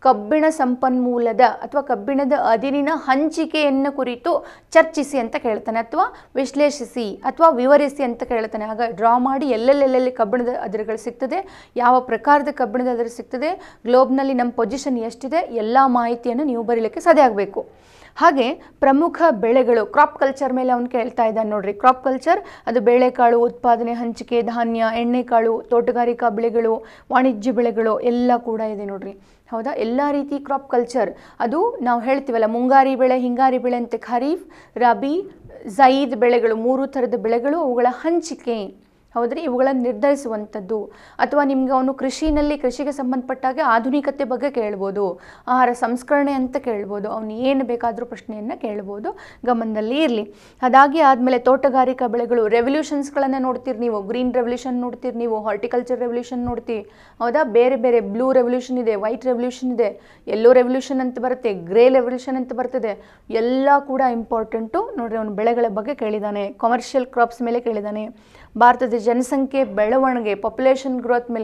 ಕಬ್ಬಿಣ ಸಂಪನ್ಮೂಲದ ಅಥವಾ ಕಬ್ಬಿಣದ ಅದಿರಿನ ಹಂಚಿಕೆಯನ್ನು ಕುರಿತು ಚರ್ಚಿಸಿ ಅಂತ ಕೇಳ್ತಾನೆ, ಅಥವಾ ವಿಶ್ಲೇಷಿಸಿ ಅಥವಾ ವಿವರಿಸಿ ಅಂತ ಕೇಳ್ತಾನೆ. ಆಗ ಡ್ರಾ ಮಾಡಿ ಎಲ್ಲೆಲ್ಲೆಲ್ಲೆಲ್ಲಿ ಕಬ್ಬಿಣದ ಅದಿರುಗಳು ಸಿಗ್ತದೆ, ಯಾವ ಪ್ರಕಾರದ ಕಬ್ಬಿಣದ ಅದಿರು ಸಿಗ್ತದೆ, ಗ್ಲೋಬ್ನಲ್ಲಿ ನಮ್ಮ ಪೊಸಿಷನ್ ಎಷ್ಟಿದೆ, ಎಲ್ಲ ಮಾಹಿತಿಯನ್ನು ನೀವು ಬರೀಲಿಕ್ಕೆ ಸಾಧ್ಯ ಆಗಬೇಕು. ಹಾಗೆ ಪ್ರಮುಖ ಬೆಳೆಗಳು, ಕ್ರಾಪ್ ಕಲ್ಚರ್ ಮೇಲೆ ಅವನು ಕೇಳ್ತಾ ಇದ್ದಾನೆ ನೋಡ್ರಿ. ಕ್ರಾಪ್ ಕಲ್ಚರ್ ಅದು ಬೇಳೆಕಾಳು ಉತ್ಪಾದನೆ, ಹಂಚಿಕೆ, ಧಾನ್ಯ, ಎಣ್ಣೆಕಾಳು, ತೋಟಗಾರಿಕಾ ಬೆಳೆಗಳು, ವಾಣಿಜ್ಯ ಬೆಳೆಗಳು ಎಲ್ಲ ಕೂಡ ಇದೆ ನೋಡ್ರಿ. ಹೌದಾ, ಎಲ್ಲ ರೀತಿ ಕ್ರಾಪ್ ಕಲ್ಚರ್ ಅದು ನಾವು ಹೇಳ್ತೀವಲ್ಲ, ಮುಂಗಾರಿ ಬೆಳೆ, ಹಿಂಗಾರಿ ಬೆಳೆ ಅಂತ, ಖರೀಫ್, ರಬಿ, ಝೈದ್ ಬೆಳೆಗಳು, ಮೂರು ಥರದ ಬೆಳೆಗಳು, ಅವುಗಳ ಹಂಚಿಕೆ, ಹೌದ್ರಿ, ಇವುಗಳನ್ನು ನಿರ್ಧರಿಸುವಂಥದ್ದು. ಅಥವಾ ನಿಮ್ಗೆ ಅವನು ಕೃಷಿನಲ್ಲಿ ಕೃಷಿಗೆ ಸಂಬಂಧಪಟ್ಟಾಗೆ ಆಧುನಿಕತೆ ಬಗ್ಗೆ ಕೇಳ್ಬೋದು, ಆಹಾರ ಸಂಸ್ಕರಣೆ ಅಂತ ಕೇಳ್ಬೋದು, ಅವನು ಏನು ಬೇಕಾದರೂ ಪ್ರಶ್ನೆಯನ್ನು ಕೇಳ್ಬೋದು, ಗಮನದಲ್ಲಿ ಇರಲಿ. ಅದಾಗಿ ಆದಮೇಲೆ ತೋಟಗಾರಿಕಾ ಬೆಳೆಗಳು, ರೆವಲ್ಯೂಷನ್ಸ್ಗಳನ್ನು ನೋಡ್ತೀರಿ ನೀವು, ಗ್ರೀನ್ ರೆವಲ್ಯೂಷನ್ ನೋಡ್ತೀರಿ ನೀವು, ಹಾರ್ಟಿಕಲ್ಚರ್ ರೆವಲ್ಯೂಷನ್ ನೋಡ್ತೀವಿ, ಹೌದಾ, ಬೇರೆ ಬೇರೆ ಬ್ಲೂ ರೆವಲ್ಯೂಷನ್ ಇದೆ, ವೈಟ್ ರೆವಲ್ಯೂಷನ್ ಇದೆ, ಯೆಲ್ಲೋ ರೆವಲ್ಯೂಷನ್ ಅಂತ ಬರುತ್ತೆ, ಗ್ರೇ ರೆವಲ್ಯೂಷನ್ ಅಂತ ಬರ್ತದೆ, ಎಲ್ಲ ಕೂಡ ಇಂಪಾರ್ಟೆಂಟು ನೋಡ್ರಿ. ಅವನು ಬೆಳೆಗಳ ಬಗ್ಗೆ ಕೇಳಿದ್ದಾನೆ, ಕಮರ್ಷಿಯಲ್ ಕ್ರಾಪ್ಸ್ ಮೇಲೆ ಕೇಳಿದ್ದಾನೆ, ಭಾರತದ ಜನಸಂಖ್ಯೆ ಬೆಳವಣಿಗೆ, ಪಾಪ್ಯುಲೇಷನ್ ಗ್ರೋತ್ ಮೇಲೆ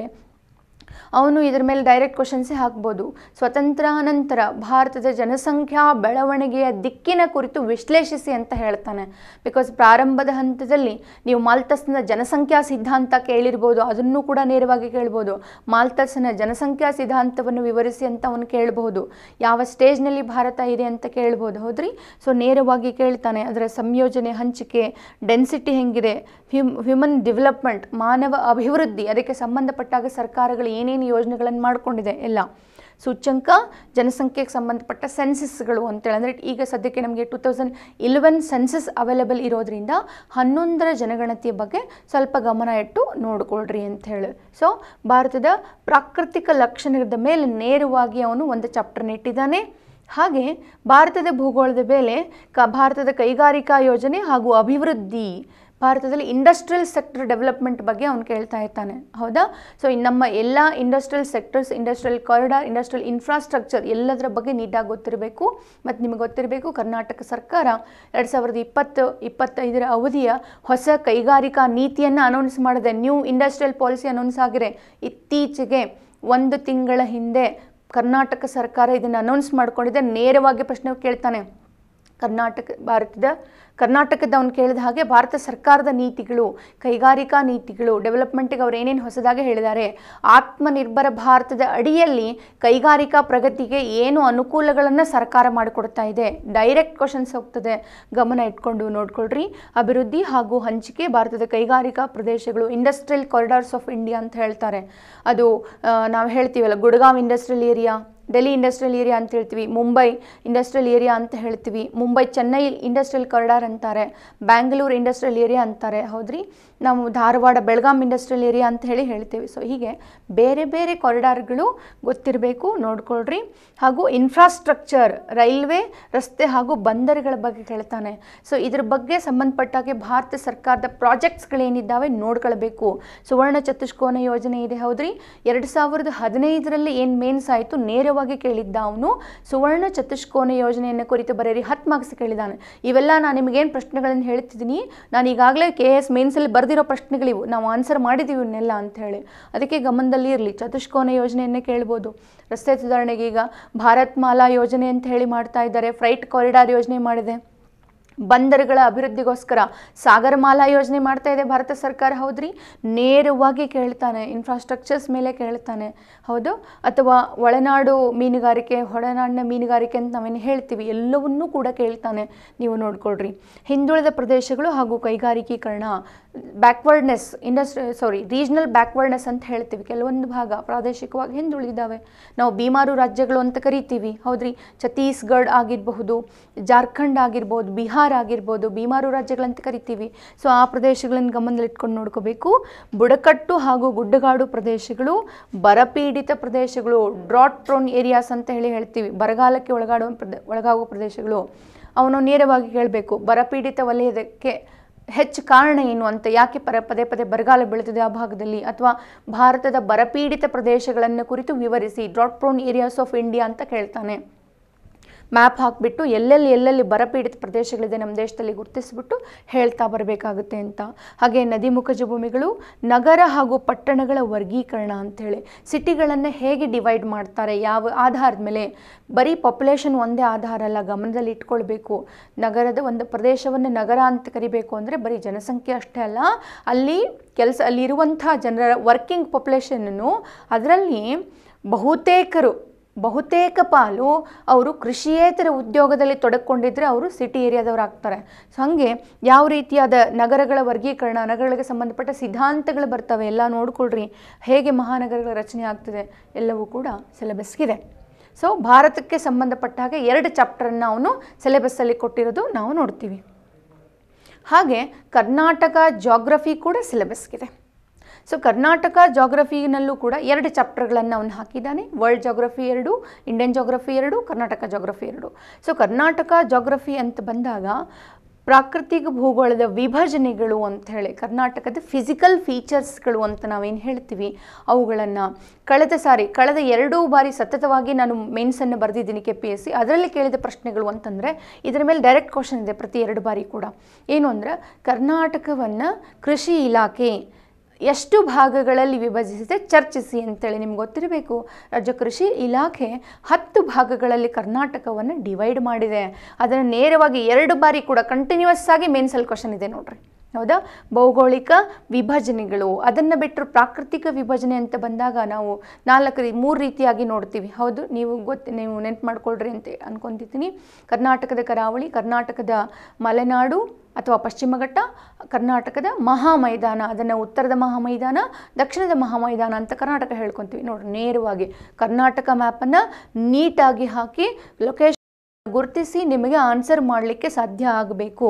ಅವನು ಇದರ ಮೇಲೆ ಡೈರೆಕ್ಟ್ ಕ್ವಶನ್ಸೇ ಹಾಕ್ಬೋದು. ಸ್ವತಂತ್ರಾನಂತರ ಭಾರತದ ಜನಸಂಖ್ಯಾ ಬೆಳವಣಿಗೆಯ ದಿಕ್ಕಿನ ಕುರಿತು ವಿಶ್ಲೇಷಿಸಿ ಅಂತ ಹೇಳ್ತಾನೆ. ಬಿಕಾಸ್ ಪ್ರಾರಂಭದ ಹಂತದಲ್ಲಿ ನೀವು ಮಾಲ್ತಸ್ನ ಜನಸಂಖ್ಯಾ ಸಿದ್ಧಾಂತ ಕೇಳಿರ್ಬೋದು, ಅದನ್ನು ಕೂಡ ನೇರವಾಗಿ ಕೇಳ್ಬೋದು. ಮಾಲ್ತಸ್ನ ಜನಸಂಖ್ಯಾ ಸಿದ್ಧಾಂತವನ್ನು ವಿವರಿಸಿ ಅಂತ ಅವನು ಕೇಳಬಹುದು. ಯಾವ ಸ್ಟೇಜ್ನಲ್ಲಿ ಭಾರತ ಇದೆ ಅಂತ ಕೇಳ್ಬೋದು, ಹೌದ್ರಿ. ಸೊ ನೇರವಾಗಿ ಕೇಳ್ತಾನೆ. ಅದರ ಸಂಯೋಜನೆ, ಹಂಚಿಕೆ, ಡೆನ್ಸಿಟಿ ಹೆಂಗಿದೆ, ಹ್ಯೂಮ್ ಹ್ಯೂಮನ್ ಡೆವಲಪ್ಮೆಂಟ್, ಮಾನವ ಅಭಿವೃದ್ಧಿ, ಅದಕ್ಕೆ ಸಂಬಂಧಪಟ್ಟಾಗ ಸರ್ಕಾರಗಳು ಏನೇನು ಯೋಜನೆಗಳನ್ನು ಮಾಡಿಕೊಂಡಿದೆ ಎಲ್ಲ, ಸೂಚ್ಯಂಕ, ಜನಸಂಖ್ಯೆಗೆ ಸಂಬಂಧಪಟ್ಟ ಸೆನ್ಸಸ್ಗಳು ಅಂತೇಳಿ. ಅಂದರೆ ಈಗ ಸದ್ಯಕ್ಕೆ ನಮಗೆ two thousand eleven census available ಇರೋದ್ರಿಂದ ಹನ್ನೊಂದರ ಜನಗಣತಿಯ ಬಗ್ಗೆ ಸ್ವಲ್ಪ ಗಮನ ಇಟ್ಟು ನೋಡಿಕೊಳ್ಳ್ರಿ ಅಂತ ಹೇಳಿ. ಸೊ ಭಾರತದ ಪ್ರಾಕೃತಿಕ ಲಕ್ಷಣದ ಮೇಲೆ ನೇರವಾಗಿ ಅವನು ಒಂದು ಚಾಪ್ಟರ್ನ ಇಟ್ಟಿದ್ದಾನೆ. ಹಾಗೆ ಭಾರತದ ಭೂಗೋಳದ ಮೇಲೆ ಕ ಭಾರತದ ಕೈಗಾರಿಕಾ ಯೋಜನೆ ಹಾಗೂ ಅಭಿವೃದ್ಧಿ, ಭಾರತದಲ್ಲಿ ಇಂಡಸ್ಟ್ರಿಯಲ್ ಸೆಕ್ಟರ್ ಡೆವಲಪ್ಮೆಂಟ್ ಬಗ್ಗೆ ಅವನು ಕೇಳ್ತಾ ಇರ್ತಾನೆ, ಹೌದಾ. ಸೊ ನಮ್ಮ ಎಲ್ಲ industrial sectors, industrial corridor, industrial infrastructure ಎಲ್ಲದರ ಬಗ್ಗೆ ನೀಟಾಗಿ ಗೊತ್ತಿರಬೇಕು. ಮತ್ತು ನಿಮಗೆ ಗೊತ್ತಿರಬೇಕು, ಕರ್ನಾಟಕ ಸರ್ಕಾರ ಎರಡು ಸಾವಿರದ ಇಪ್ಪತ್ತು ಇಪ್ಪತ್ತೈದರ ಅವಧಿಯ ಹೊಸ ಕೈಗಾರಿಕಾ ನೀತಿಯನ್ನು ಅನೌನ್ಸ್ ಮಾಡಿದೆ. ನ್ಯೂ ಇಂಡಸ್ಟ್ರಿಯಲ್ ಪಾಲಿಸಿ ಅನೌನ್ಸ್ ಆಗಿದೆ ಇತ್ತೀಚೆಗೆ, ಒಂದು ತಿಂಗಳ ಹಿಂದೆ ಕರ್ನಾಟಕ ಸರ್ಕಾರ ಇದನ್ನು ಅನೌನ್ಸ್ ಮಾಡಿಕೊಂಡಿದೆ. ನೇರವಾಗಿ ಪ್ರಶ್ನೆ ಕೇಳ್ತಾನೆ, ಕರ್ನಾಟಕ ಭಾರತದ ಕರ್ನಾಟಕದ ಅವನು ಕೇಳಿದ ಹಾಗೆ ಭಾರತ ಸರ್ಕಾರದ ನೀತಿಗಳು, ಕೈಗಾರಿಕಾ ನೀತಿಗಳು, ಡೆವಲಪ್ಮೆಂಟಿಗೆ ಅವ್ರು ಏನೇನು ಹೊಸದಾಗಿ ಹೇಳಿದ್ದಾರೆ, ಆತ್ಮನಿರ್ಭರ ಭಾರತದ ಅಡಿಯಲ್ಲಿ ಕೈಗಾರಿಕಾ ಪ್ರಗತಿಗೆ ಏನು ಅನುಕೂಲಗಳನ್ನು ಸರ್ಕಾರ ಮಾಡಿಕೊಡ್ತಾ ಇದೆ. ಡೈರೆಕ್ಟ್ ಕ್ವಶನ್ಸ್ ಹೋಗ್ತದೆ, ಗಮನ ಇಟ್ಕೊಂಡು ನೋಡ್ಕೊಳ್ರಿ. ಅಭಿವೃದ್ಧಿ ಹಾಗೂ ಹಂಚಿಕೆ, ಭಾರತದ ಕೈಗಾರಿಕಾ ಪ್ರದೇಶಗಳು, ಇಂಡಸ್ಟ್ರಿಯಲ್ ಕಾರಿಡಾರ್ಸ್ ಆಫ್ ಇಂಡಿಯಾ ಅಂತ ಹೇಳ್ತಾರೆ. ಅದು ನಾವು ಹೇಳ್ತೀವಲ್ಲ, Gurgaon industrial area, Delhi industrial area ಅಂತ ಹೇಳ್ತೀವಿ, ಮುಂಬೈ ಇಂಡಸ್ಟ್ರಿಯಲ್ ಏರಿಯಾ ಅಂತ ಹೇಳ್ತೀವಿ, ಮುಂಬೈ ಚೆನ್ನೈ ಇಂಡಸ್ಟ್ರಿಯಲ್ ಕಾರಿಡಾರ್ ಅಂತಾರೆ, ಬ್ಯಾಂಗ್ಳೂರು ಇಂಡಸ್ಟ್ರಿಯಲ್ ಏರಿಯಾ ಅಂತಾರೆ, ಹೌದ್ರಿ. ನಾವು ಧಾರವಾಡ, ಬೆಳಗಾಂ ಇಂಡಸ್ಟ್ರಿಯಲ್ ಏರಿಯಾ ಅಂತ ಹೇಳಿ ಹೇಳ್ತೀವಿ. ಸೊ ಹೀಗೆ ಬೇರೆ ಬೇರೆ ಕಾರಿಡಾರ್ಗಳು ಗೊತ್ತಿರಬೇಕು, ನೋಡ್ಕೊಳ್ರಿ. ಹಾಗೂ ಇನ್ಫ್ರಾಸ್ಟ್ರಕ್ಚರ್, ರೈಲ್ವೆ, ರಸ್ತೆ ಹಾಗೂ ಬಂದರುಗಳ ಬಗ್ಗೆ ಕೇಳ್ತಾನೆ. ಸೊ ಇದ್ರ ಬಗ್ಗೆ ಸಂಬಂಧಪಟ್ಟಾಗೆ ಭಾರತ ಸರ್ಕಾರದ ಪ್ರಾಜೆಕ್ಟ್ಸ್ಗಳೇನಿದ್ದಾವೆ ನೋಡ್ಕೊಳ್ಬೇಕು. ಸುವರ್ಣ ಚತುಷ್ಕೋನ ಯೋಜನೆ ಇದೆ, ಹೌದ್ರಿ. ಎರಡು ಸಾವಿರದ ಹದಿನೈದರಲ್ಲಿ ಏನು ಮೇನ್ಸ್ ಆಯಿತು, ನೇರವಾಗಿ ಕೇಳಿದ್ದ ಅವನು ಸುವರ್ಣ ಚತುಷ್ಕೋನ ಯೋಜನೆಯನ್ನು ಕುರಿತು ಬರೀರಿ, ಹತ್ತು ಮಾರ್ಕ್ಸ್ ಕೇಳಿದ್ದಾನೆ. ಇವೆಲ್ಲ ನಾನು ನಿಮಗೇನು ಪ್ರಶ್ನೆಗಳನ್ನು ಹೇಳ್ತಿದ್ದೀನಿ, ನಾನು ಈಗಾಗಲೇ ಕೆ ಎಸ್ ಮೇನ್ಸಲ್ಲಿ ಬರೆದಿರೋ ಪ್ರಶ್ನೆಗಳಿವು, ನಾವು ಆನ್ಸರ್ ಮಾಡಿದ್ದೀವಿ ಇವನ್ನೆಲ್ಲ ಅಂತ ಹೇಳಿ, ಅದಕ್ಕೆ ಗಮನದಲ್ಲಿ ಇರಲಿ. ಚತುಷ್ಕೋನ ಯೋಜನೆಯನ್ನೇ ಕೇಳ್ಬೋದು. ರಸ್ತೆ ಸುಧಾರಣೆಗೆ ಈಗ ಭಾರತ್ ಮಾಲಾ ಯೋಜನೆ ಅಂತ ಹೇಳಿ ಮಾಡ್ತಾ ಇದ್ದಾರೆ, ಫ್ರೈಟ್ ಕಾರಿಡಾರ್ ಯೋಜನೆ ಮಾಡಿದೆ, ಬಂದರುಗಳ ಅಭಿವೃದ್ಧಿಗೋಸ್ಕರ ಸಾಗರಮಾಲಾ ಯೋಜನೆ ಮಾಡ್ತಾ ಇದೆ ಭಾರತ ಸರ್ಕಾರ, ಹೌದ್ರಿ. ನೇರವಾಗಿ ಕೇಳ್ತಾನೆ, ಇನ್ಫ್ರಾಸ್ಟ್ರಕ್ಚರ್ಸ್ ಮೇಲೆ ಕೇಳ್ತಾನೆ, ಹೌದು. ಅಥವಾ ಒಳನಾಡು ಮೀನುಗಾರಿಕೆ, ಹೊರನಾಡಿನ ಮೀನುಗಾರಿಕೆ ಅಂತ ನಾವೇನು ಹೇಳ್ತೀವಿ, ಎಲ್ಲವನ್ನೂ ಕೂಡ ಕೇಳ್ತಾನೆ, ನೀವು ನೋಡ್ಕೊಳ್ರಿ. ಹಿಂದುಳಿದ ಪ್ರದೇಶಗಳು ಹಾಗೂ ಕೈಗಾರಿಕೀಕರಣ, backwardness, industry sorry regional backwardness ಅಂತ ಹೇಳ್ತೀವಿ. ಕೆಲವೊಂದು ಭಾಗ ಪ್ರಾದೇಶಿಕವಾಗಿ ಹಿಂದುಳಿದಾವೆ, ನಾವು ಬಿಮಾರು ರಾಜ್ಯಗಳು ಅಂತ ಕರಿತೀವಿ, ಹೌದ್ರಿ. ಛತ್ತೀಸ್ಗಢ ಆಗಿರಬಹುದು, ಜಾರ್ಖಂಡ್ ಆಗಿರ್ಬೋದು, ಬಿಹಾರ್ ಆಗಿರ್ಬೋದು, ಬಿಮಾರು ರಾಜ್ಯಗಳಂತ ಕರಿತೀವಿ. ಸೊ ಆ ಪ್ರದೇಶಗಳನ್ನು ಗಮನದಲ್ಲಿಟ್ಕೊಂಡು ನೋಡ್ಕೋಬೇಕು. ಬುಡಕಟ್ಟು ಹಾಗೂ ಗುಡ್ಡಗಾಡು ಪ್ರದೇಶಗಳು, ಬರಪೀಡಿತ ಪ್ರದೇಶಗಳು, ಡ್ರಾಟ್ ಪ್ರೋನ್ ಏರಿಯಾಸ್ ಅಂತ ಹೇಳಿ ಹೇಳ್ತೀವಿ, ಬರಗಾಲಕ್ಕೆ ಒಳಗಾಡುವ ಪ್ರದೇ ಒಳಗಾಗುವ ಪ್ರದೇಶಗಳು. ಅವನು ನೇರವಾಗಿ ಕೇಳಬೇಕು, ಬರಪೀಡಿತ ವಲಯದಕ್ಕೆ ಹೆಚ್ಚು ಕಾರಣ ಏನು ಅಂತ, ಯಾಕೆ ಪರ ಪದೇ ಪದೇ ಬರಗಾಲ ಬೀಳ್ತದೆ ಆ ಭಾಗದಲ್ಲಿ, ಅಥವಾ ಭಾರತದ ಬರಪೀಡಿತ ಪ್ರದೇಶಗಳನ್ನು ಕುರಿತು ವಿವರಿಸಿ, drought prone areas of India ಅಂತ ಕೇಳ್ತಾನೆ. ಮ್ಯಾಪ್ ಹಾಕಿಬಿಟ್ಟು ಎಲ್ಲೆಲ್ಲಿ ಎಲ್ಲೆಲ್ಲಿ ಬರಪೀಡಿತ ಪ್ರದೇಶಗಳಿದೆ ನಮ್ಮ ದೇಶದಲ್ಲಿ ಗುರುತಿಸ್ಬಿಟ್ಟು ಹೇಳ್ತಾ ಬರಬೇಕಾಗುತ್ತೆ ಅಂತ. ಹಾಗೆ ನದಿ ಮುಖಜ ಭೂಮಿಗಳು, ನಗರ ಹಾಗೂ ಪಟ್ಟಣಗಳ ವರ್ಗೀಕರಣ ಅಂಥೇಳಿ, ಸಿಟಿಗಳನ್ನು ಹೇಗೆ ಡಿವೈಡ್ ಮಾಡ್ತಾರೆ, ಯಾವ ಆಧಾರದ ಮೇಲೆ, ಬರೀ ಪಾಪ್ಯುಲೇಷನ್ ಒಂದೇ ಆಧಾರ ಅಲ್ಲ, ಗಮನದಲ್ಲಿ ಇಟ್ಕೊಳ್ಬೇಕು. ನಗರದ ಒಂದು ಪ್ರದೇಶವನ್ನು ನಗರ ಅಂತ ಕರಿಬೇಕು ಅಂದರೆ ಬರೀ ಜನಸಂಖ್ಯೆ ಅಷ್ಟೇ ಅಲ್ಲ, ಅಲ್ಲಿ ಕೆಲಸ ಅಲ್ಲಿರುವಂಥ ಜನರ ವರ್ಕಿಂಗ್ ಪಾಪ್ಯುಲೇಷನ್ನು ಅದರಲ್ಲಿ ಬಹುತೇಕರು ಬಹುತೇಕ ಪಾಲು ಅವರು ಕೃಷಿಯೇತರ ಉದ್ಯೋಗದಲ್ಲಿ ತೊಡಕೊಂಡಿದ್ರೆ ಅವರು ಸಿಟಿ ಏರಿಯಾದವ್ರು ಆಗ್ತಾರೆ. ಸೊ ಹಾಗೆ ಯಾವ ರೀತಿಯಾದ ನಗರಗಳ ವರ್ಗೀಕರಣ, ನಗರಗಳಿಗೆ ಸಂಬಂಧಪಟ್ಟ ಸಿದ್ಧಾಂತಗಳು ಬರ್ತವೆ, ಎಲ್ಲ ನೋಡ್ಕೊಳ್ರಿ. ಹೇಗೆ ಮಹಾನಗರಗಳ ರಚನೆ ಆಗ್ತದೆ ಎಲ್ಲವೂ ಕೂಡ ಸಿಲೆಬಸ್ಗಿದೆ. ಸೊ ಭಾರತಕ್ಕೆ ಸಂಬಂಧಪಟ್ಟ ಹಾಗೆ ಎರಡು ಚಾಪ್ಟರನ್ನು ಅವನು ಸಿಲೆಬಸ್ಸಲ್ಲಿ ಕೊಟ್ಟಿರೋದು ನಾವು ನೋಡ್ತೀವಿ. ಹಾಗೆ ಕರ್ನಾಟಕ ಜಾಗ್ರಫಿ ಕೂಡ ಸಿಲೆಬಸ್ಗಿದೆ. ಸೊ ಕರ್ನಾಟಕ ಜಾಗ್ರಫಿನಲ್ಲೂ ಕೂಡ ಎರಡು ಚಾಪ್ಟರ್ಗಳನ್ನು ಅವನು ಹಾಕಿದ್ದಾನೆ. ವರ್ಲ್ಡ್ ಜಾಗ್ರಫಿ ಎರಡು, ಇಂಡಿಯನ್ ಜಾಗ್ರಫಿ ಎರಡು, ಕರ್ನಾಟಕ ಜಾಗ್ರಫಿ ಎರಡು. ಸೊ ಕರ್ನಾಟಕ ಜಾಗ್ರಫಿ ಅಂತ ಬಂದಾಗ ಪ್ರಾಕೃತಿಕ ಭೂಗೋಳದ ವಿಭಜನೆಗಳು ಅಂಥೇಳಿ, ಕರ್ನಾಟಕದ ಫಿಸಿಕಲ್ ಫೀಚರ್ಸ್ಗಳು ಅಂತ ನಾವೇನು ಹೇಳ್ತೀವಿ ಅವುಗಳನ್ನು ಕಳೆದ ಸಾರಿ ಕಳೆದ ಎರಡೂ ಬಾರಿ ಸತತವಾಗಿ ನಾನು ಮೇನ್ಸನ್ನು ಬರೆದಿದ್ದೀನಿ ಕೆ ಪಿ ಎಸ್ ಸಿ. ಅದರಲ್ಲಿ ಕೇಳಿದ ಪ್ರಶ್ನೆಗಳು ಅಂತಂದರೆ ಇದರ ಮೇಲೆ ಡೈರೆಕ್ಟ್ ಕ್ವಶನ್ ಇದೆ ಪ್ರತಿ ಎರಡು ಬಾರಿ ಕೂಡ. ಏನು ಅಂದರೆ ಕರ್ನಾಟಕವನ್ನು ಕೃಷಿ ಇಲಾಖೆ ಎಷ್ಟು ಭಾಗಗಳಲ್ಲಿ ವಿಭಜಿಸಿದೆ ಚರ್ಚಿಸಿ ಅಂತೇಳಿ ನಿಮ್ಗೆ ಗೊತ್ತಿರಬೇಕು. ರಾಜ್ಯ ಕೃಷಿ ಇಲಾಖೆ ಹತ್ತು ಭಾಗಗಳಲ್ಲಿ ಕರ್ನಾಟಕವನ್ನು ಡಿವೈಡ್ ಮಾಡಿದೆ. ಅದನ್ನು ನೇರವಾಗಿ ಎರಡು ಬಾರಿ ಕೂಡ ಕಂಟಿನ್ಯೂಸ್ ಆಗಿ ಮೇನ್ಸಲ್ಲಿ ಕ್ವಶನ್ ಇದೆ ನೋಡ್ರಿ, ಹೌದಾ. ಭೌಗೋಳಿಕ ವಿಭಜನೆಗಳು, ಅದನ್ನು ಬಿಟ್ಟರು ಪ್ರಾಕೃತಿಕ ವಿಭಜನೆ ಅಂತ ಬಂದಾಗ ನಾವು ನಾಲ್ಕು ರೀ ಮೂರು ರೀತಿಯಾಗಿ ನೋಡ್ತೀವಿ. ಹೌದು, ನೀವು ಗೊತ್ತು, ನೀವು ನೆನ್ಪು ಮಾಡ್ಕೊಳ್ರಿ ಅಂತ ಅನ್ಕೊತಿದ್ದೀನಿ. ಕರ್ನಾಟಕದ ಕರಾವಳಿ, ಕರ್ನಾಟಕದ ಮಲೆನಾಡು ಅಥವಾ ಪಶ್ಚಿಮ ಘಟ್ಟ, ಕರ್ನಾಟಕದ ಮಹಾಮೈದಾನ, ಅದನ್ನು ಉತ್ತರದ ಮಹಾಮೈದಾನ, ದಕ್ಷಿಣದ ಮಹಾಮೈದಾನ ಅಂತ ಕರ್ನಾಟಕ ಹೇಳ್ಕೊತೀವಿ ನೋಡ್ರಿ. ನೇರವಾಗಿ ಕರ್ನಾಟಕ ಮ್ಯಾಪನ್ನು ನೀಟಾಗಿ ಹಾಕಿ ಲೊಕೇಶನ್ ಗುರುತಿಸಿ ನಿಮಗೆ ಆನ್ಸರ್ ಮಾಡಲಿಕ್ಕೆ ಸಾಧ್ಯ ಆಗಬೇಕು.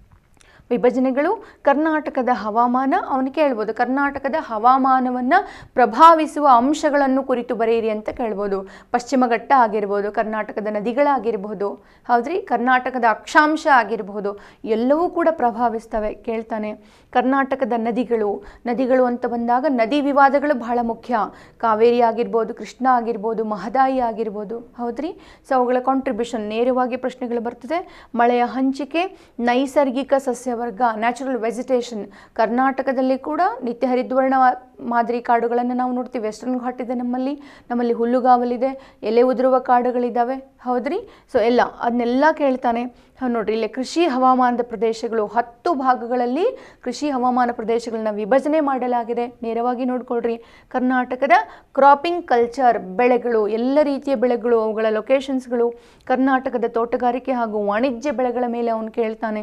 ವಿಭಜನೆಗಳು, ಕರ್ನಾಟಕದ ಹವಾಮಾನ, ಅವನು ಕೇಳ್ಬೋದು ಕರ್ನಾಟಕದ ಹವಾಮಾನವನ್ನು ಪ್ರಭಾವಿಸುವ ಅಂಶಗಳನ್ನು ಕುರಿತು ಬರೆಯಿರಿ ಅಂತ ಕೇಳ್ಬೋದು. ಪಶ್ಚಿಮ ಘಟ್ಟ ಆಗಿರ್ಬೋದು, ಕರ್ನಾಟಕದ ನದಿಗಳಾಗಿರ್ಬೋದು, ಹೌದ್ರಿ, ಕರ್ನಾಟಕದ ಅಕ್ಷಾಂಶ ಆಗಿರಬಹುದು, ಎಲ್ಲವೂ ಕೂಡ ಪ್ರಭಾವಿಸ್ತವೆ ಕೇಳ್ತಾನೆ. ಕರ್ನಾಟಕದ ನದಿಗಳು, ನದಿಗಳು ಅಂತ ಬಂದಾಗ ನದಿ ವಿವಾದಗಳು ಬಹಳ ಮುಖ್ಯ. ಕಾವೇರಿ ಆಗಿರ್ಬೋದು, ಕೃಷ್ಣ ಆಗಿರ್ಬೋದು, ಮಹದಾಯಿ ಆಗಿರ್ಬೋದು, ಹೌದ್ರಿ. ಸೊ ಅವುಗಳ ಕಾಂಟ್ರಿಬ್ಯೂಷನ್ ನೇರವಾಗಿ ಪ್ರಶ್ನೆಗಳು ಬರ್ತದೆ. ಮಳೆಯ ಹಂಚಿಕೆ, ನೈಸರ್ಗಿಕ ಸಸ್ಯ ವರ್ಗ, ನ್ಯಾಚುರಲ್ ವೆಜಿಟೇಷನ್, ಕರ್ನಾಟಕದಲ್ಲಿ ಕೂಡ ನಿತ್ಯ ಹರಿದ್ವರ್ಣ ಮಾದರಿ ಕಾಡುಗಳನ್ನು ನಾವು ನೋಡ್ತೀವಿ. ವೆಸ್ಟರ್ನ್ ಘಾಟ್ ಇದೆ ನಮ್ಮಲ್ಲಿ, ನಮ್ಮಲ್ಲಿ ಹುಲ್ಲುಗಾವಲಿದೆ, ಎಲೆ ಉದುರುವ ಕಾಡುಗಳಿದ್ದಾವೆ, ಹೌದ್ರಿ. ಸೊ ಎಲ್ಲ ಅದನ್ನೆಲ್ಲ ಕೇಳ್ತಾನೆ. ನೋಡ್ರಿ, ಇಲ್ಲಿ ಕೃಷಿ ಹವಾಮಾನದ ಪ್ರದೇಶಗಳು ಹತ್ತು ಭಾಗಗಳಲ್ಲಿ ಕೃಷಿ ಹವಾಮಾನ ಪ್ರದೇಶಗಳನ್ನ ವಿಭಜನೆ ಮಾಡಲಾಗಿದೆ. ನೇರವಾಗಿ ನೋಡ್ಕೊಳ್ರಿ. ಕರ್ನಾಟಕದ ಕ್ರಾಪಿಂಗ್ ಕಲ್ಚರ್, ಬೆಳೆಗಳು, ಎಲ್ಲ ರೀತಿಯ ಬೆಳೆಗಳು, ಅವುಗಳ ಲೊಕೇಶನ್ಸ್ಗಳು, ಕರ್ನಾಟಕದ ತೋಟಗಾರಿಕೆ ಹಾಗೂ ವಾಣಿಜ್ಯ ಬೆಳೆಗಳ ಮೇಲೆ ಅವನು ಕೇಳ್ತಾನೆ.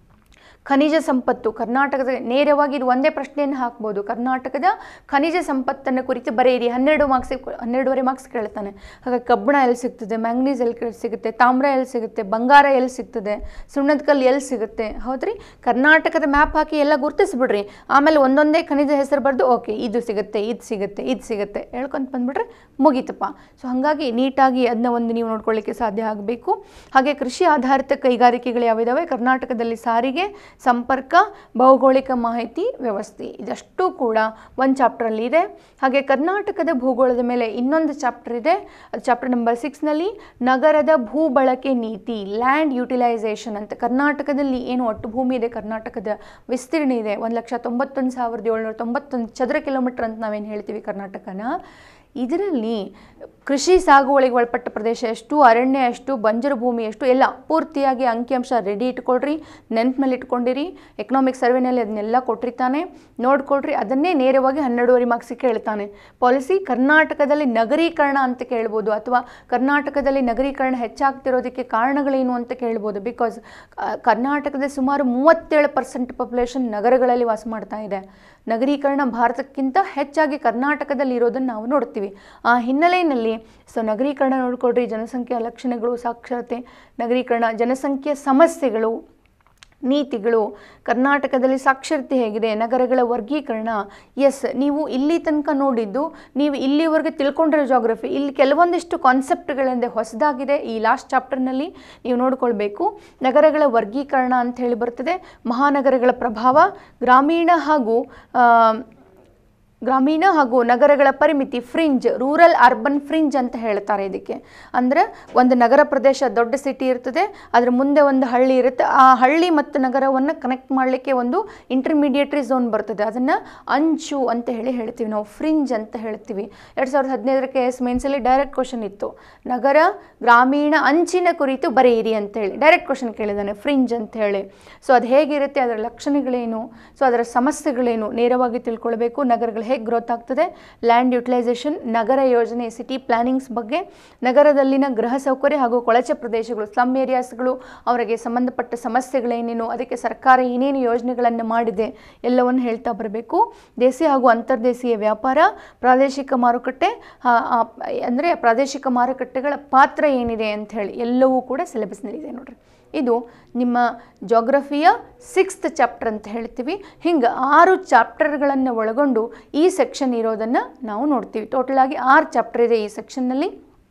ಖನಿಜ ಸಂಪತ್ತು, ಕರ್ನಾಟಕದ ನೇರವಾಗಿ ಇದು ಒಂದೇ ಪ್ರಶ್ನೆಯನ್ನು ಹಾಕ್ಬೋದು. ಕರ್ನಾಟಕದ ಖನಿಜ ಸಂಪತ್ತನ್ನು ಕುರಿತು ಬರೆಯಿರಿ, ಹನ್ನೆರಡು ಮಾರ್ಕ್ಸ್ ಹನ್ನೆರಡುವರೆ ಮಾರ್ಕ್ಸ್ ಕೇಳ್ತಾನೆ. ಹಾಗಾಗಿ ಕಬ್ಬಣ ಎಲ್ಲಿ ಸಿಗ್ತದೆ, ಮ್ಯಾಂಗ್ನೀಸ್ ಎಲ್ಲಿ ಸಿಗುತ್ತೆ, ತಾಮ್ರ ಎಲ್ಲಿ ಸಿಗುತ್ತೆ, ಬಂಗಾರ ಎಲ್ಲಿ ಸಿಗ್ತದೆ, ಸುಣ್ಣದ ಕಲ್ಲು ಎಲ್ಲಿ ಸಿಗುತ್ತೆ, ಹೌದ್ರಿ. ಕರ್ನಾಟಕದ ಮ್ಯಾಪ್ ಹಾಕಿ ಎಲ್ಲ ಗುರುತಿಸ್ಬಿಡ್ರಿ. ಆಮೇಲೆ ಒಂದೊಂದೇ ಖನಿಜ ಹೆಸರು ಬರೆದು ಓಕೆ ಇದು ಸಿಗುತ್ತೆ, ಇದು ಸಿಗುತ್ತೆ, ಇದು ಸಿಗುತ್ತೆ ಹೇಳ್ಕೊಂತ ಬಂದ್ಬಿಟ್ರೆ ಮುಗೀತಪ್ಪ. ಸೊ ಹಾಗಾಗಿ ನೀಟಾಗಿ ಅದನ್ನ ಒಂದು ನೀವು ನೋಡ್ಕೊಳ್ಳಿಕ್ಕೆ ಸಾಧ್ಯ ಆಗಬೇಕು. ಹಾಗೆ ಕೃಷಿ ಆಧಾರಿತ ಕೈಗಾರಿಕೆಗಳು ಯಾವಿದಾವೆ, ಕರ್ನಾಟಕದಲ್ಲಿ ಸಾರಿಗೆ, ಸಂಪರ್ಕ, ಭೌಗೋಳಿಕ ಮಾಹಿತಿ ವ್ಯವಸ್ಥೆ, ಇದಷ್ಟು ಕೂಡ ಒಂದು ಚಾಪ್ಟ್ರಲ್ಲಿ ಇದೆ. ಹಾಗೆ ಕರ್ನಾಟಕದ ಭೂಗೋಳದ ಮೇಲೆ ಇನ್ನೊಂದು ಚಾಪ್ಟರ್ ಇದೆ, ಅದು ಚಾಪ್ಟರ್ ನಂಬರ್ ಸಿಕ್ಸ್ನಲ್ಲಿ ನಗರದ ಭೂ ಬಳಕೆ ನೀತಿ, ಲ್ಯಾಂಡ್ ಯುಟಿಲೈಸೇಷನ್ ಅಂತ. ಕರ್ನಾಟಕದಲ್ಲಿ ಏನು ಒಟ್ಟು ಭೂಮಿ ಇದೆ, ಕರ್ನಾಟಕದ ವಿಸ್ತೀರ್ಣ ಇದೆ ಒಂದು ಲಕ್ಷ ತೊಂಬತ್ತೊಂದು ಸಾವಿರದ ಏಳ್ನೂರ ತೊಂಬತ್ತೊಂದು ಚದರ ಕಿಲೋಮೀಟರ್ ಅಂತ ನಾವೇನು ಹೇಳ್ತೀವಿ ಕರ್ನಾಟಕನ. ಇದರಲ್ಲಿ ಕೃಷಿ ಸಾಗುವಳಿಗೆ ಒಳಪಟ್ಟ ಪ್ರದೇಶ ಎಷ್ಟು, ಅರಣ್ಯ ಎಷ್ಟು, ಬಂಜರು ಭೂಮಿ ಎಷ್ಟು, ಎಲ್ಲ ಪೂರ್ತಿಯಾಗಿ ಅಂಕಿಅಂಶ ರೆಡಿ ಇಟ್ಕೊಳ್ರಿ, ನೆನ್ಪಿನಲ್ಲಿ ಇಟ್ಕೊಂಡಿರಿ. ಎಕನಾಮಿಕ್ ಸರ್ವೆನಲ್ಲಿ ಅದನ್ನೆಲ್ಲ ಕೊಟ್ಟಿರ್ತಾನೆ, ನೋಡ್ಕೊಳ್ರಿ. ಅದನ್ನೇ ನೇರವಾಗಿ ಹನ್ನೆರಡುವರೆ ಮಾರ್ಕ್ಸಿಗೆ ಕೇಳ್ತಾನೆ. ಪಾಲಿಸಿ, ಕರ್ನಾಟಕದಲ್ಲಿ ನಗರೀಕರಣ ಅಂತ ಕೇಳ್ಬೋದು, ಅಥವಾ ಕರ್ನಾಟಕದಲ್ಲಿ ನಗರೀಕರಣ ಹೆಚ್ಚಾಗ್ತಿರೋದಕ್ಕೆ ಕಾರಣಗಳೇನು ಅಂತ ಕೇಳ್ಬೋದು. ಬಿಕಾಸ್ ಕರ್ನಾಟಕದ ಸುಮಾರು ಮೂವತ್ತೇಳು ಪರ್ಸೆಂಟ್ ಪಾಪ್ಯುಲೇಷನ್ ನಗರಗಳಲ್ಲಿ ವಾಸ ಮಾಡ್ತಾ ಇದೆ. ನಗರೀಕರಣ ಭಾರತಕ್ಕಿಂತ ಹೆಚ್ಚಾಗಿ ಕರ್ನಾಟಕದಲ್ಲಿ ಇರೋದನ್ನು ನಾವು ನೋಡ್ತೀವಿ. ಆ ಹಿನ್ನೆಲೆಯಲ್ಲಿ ಸೊ ನಗರೀಕರಣ ನೋಡ್ಕೊಳ್ರಿ, ಜನಸಂಖ್ಯೆಯ ಲಕ್ಷಣಗಳು, ಸಾಕ್ಷರತೆ, ನಗರೀಕರಣ, ಜನಸಂಖ್ಯೆಯ ಸಮಸ್ಯೆಗಳು, ನೀತಿಗಳು, ಕರ್ನಾಟಕದಲ್ಲಿ ಸಾಕ್ಷರತೆ ಹೇಗಿದೆ, ನಗರಗಳ ವರ್ಗೀಕರಣ. ಎಸ್, ನೀವು ಇಲ್ಲಿ ತನಕ ನೋಡಿದ್ದು, ನೀವು ಇಲ್ಲಿವರೆಗೆ ತಿಳ್ಕೊಂಡಿರೋ ಜಾಗ್ರಫಿ, ಇಲ್ಲಿ ಕೆಲವೊಂದಿಷ್ಟು ಕಾನ್ಸೆಪ್ಟ್ಗಳಿಂದ ಹೊಸದಾಗಿದೆ ಈ ಲಾಸ್ಟ್ ಚಾಪ್ಟರ್ನಲ್ಲಿ ನೀವು ನೋಡ್ಕೊಳ್ಬೇಕು. ನಗರಗಳ ವರ್ಗೀಕರಣ ಅಂತ ಹೇಳಿ ಬರ್ತದೆ, ಮಹಾನಗರಗಳ ಪ್ರಭಾವ, ಗ್ರಾಮೀಣ ಹಾಗೂ ಗ್ರಾಮೀಣ ಹಾಗೂ ನಗರಗಳ ಪರಿಮಿತಿ ಫ್ರಿಂಜ್, ರೂರಲ್ ಅರ್ಬನ್ ಫ್ರಿಂಜ್ ಅಂತ ಹೇಳ್ತಾರೆ ಇದಕ್ಕೆ. ಅಂದರೆ ಒಂದು ನಗರ ಪ್ರದೇಶ, ದೊಡ್ಡ ಸಿಟಿ ಇರ್ತದೆ, ಅದರ ಮುಂದೆ ಒಂದು ಹಳ್ಳಿ ಇರುತ್ತೆ, ಆ ಹಳ್ಳಿ ಮತ್ತು ನಗರವನ್ನು ಕನೆಕ್ಟ್ ಮಾಡಲಿಕ್ಕೆ ಒಂದು ಇಂಟರ್ಮೀಡಿಯೇಟ್ರಿ ಝೋನ್ ಬರ್ತದೆ, ಅದನ್ನು ಅಂಚು ಅಂತ ಹೇಳಿ ಹೇಳ್ತೀವಿ ನಾವು, ಫ್ರಿಂಜ್ ಅಂತ ಹೇಳ್ತೀವಿ. ಎರಡು ಸಾವಿರದ ಹದಿನೈದರ ಕೆ ಎಸ್ ಮೇನ್ಸಲ್ಲಿ ಡೈರೆಕ್ಟ್ ಕ್ವಶನ್ ಇತ್ತು, ನಗರ ಗ್ರಾಮೀಣ ಅಂಚಿನ ಕುರಿತು ಬರೆಯಿರಿ ಅಂತ ಹೇಳಿ ಡೈರೆಕ್ಟ್ ಕ್ವಶನ್ ಕೇಳಿದ್ದಾನೆ, ಫ್ರಿಂಜ್ ಅಂತ ಹೇಳಿ. ಸೊ ಅದು ಹೇಗಿರುತ್ತೆ, ಅದರ ಲಕ್ಷಣಗಳೇನು, ಸೊ ಅದರ ಸಮಸ್ಯೆಗಳೇನು ನೇರವಾಗಿ ತಿಳ್ಕೊಳ್ಬೇಕು. ನಗರಗಳು ಹೇಗೆ ಗ್ರೋತ್ ಆಗ್ತದೆ, ಲ್ಯಾಂಡ್ ಯುಟಿಲೈಸೇಷನ್, ನಗರ ಯೋಜನೆ, ಸಿಟಿ ಪ್ಲಾನಿಂಗ್ಸ್ ಬಗ್ಗೆ, ನಗರದಲ್ಲಿನ ಗೃಹ ಸೌಕರ್ಯ ಹಾಗೂ ಕೊಳಚೆ ಪ್ರದೇಶಗಳು, ಸ್ಲಮ್ ಏರಿಯಾಸ್ಗಳು, ಅವರಿಗೆ ಸಂಬಂಧಪಟ್ಟ ಸಮಸ್ಯೆಗಳೇನೇನು, ಅದಕ್ಕೆ ಸರ್ಕಾರ ಏನೇನು ಯೋಜನೆಗಳನ್ನು ಮಾಡಿದೆ ಎಲ್ಲವನ್ನು ಹೇಳ್ತಾ ಬರಬೇಕು. ದೇಸಿ ಹಾಗೂ ಅಂತರ್ದೇಶೀಯ ವ್ಯಾಪಾರ, ಪ್ರಾದೇಶಿಕ ಮಾರುಕಟ್ಟೆ, ಅಂದರೆ ಪ್ರಾದೇಶಿಕ ಮಾರುಕಟ್ಟೆಗಳ ಪಾತ್ರ ಏನಿದೆ ಅಂತ ಹೇಳಿ ಎಲ್ಲವೂ ಕೂಡ ಸಿಲೆಬಸ್ನಲ್ಲಿದೆ ನೋಡ್ರಿ. ಇದು ನಿಮ್ಮ ಜಾಗ್ರಫಿಯ ಸಿಕ್ಸ್ತ್ ಚಾಪ್ಟರ್ ಅಂತ ಹೇಳ್ತೀವಿ. ಹಿಂಗೆ ಆರು ಚಾಪ್ಟರ್ಗಳನ್ನು ಒಳಗೊಂಡು ಈ ಸೆಕ್ಷನ್ ಇರೋದನ್ನು ನಾವು ನೋಡ್ತೀವಿ. ಟೋಟಲಾಗಿ ಆರು ಚಾಪ್ಟರ್ ಇದೆ ಈ ಸೆಕ್ಷನ್ನಲ್ಲಿ.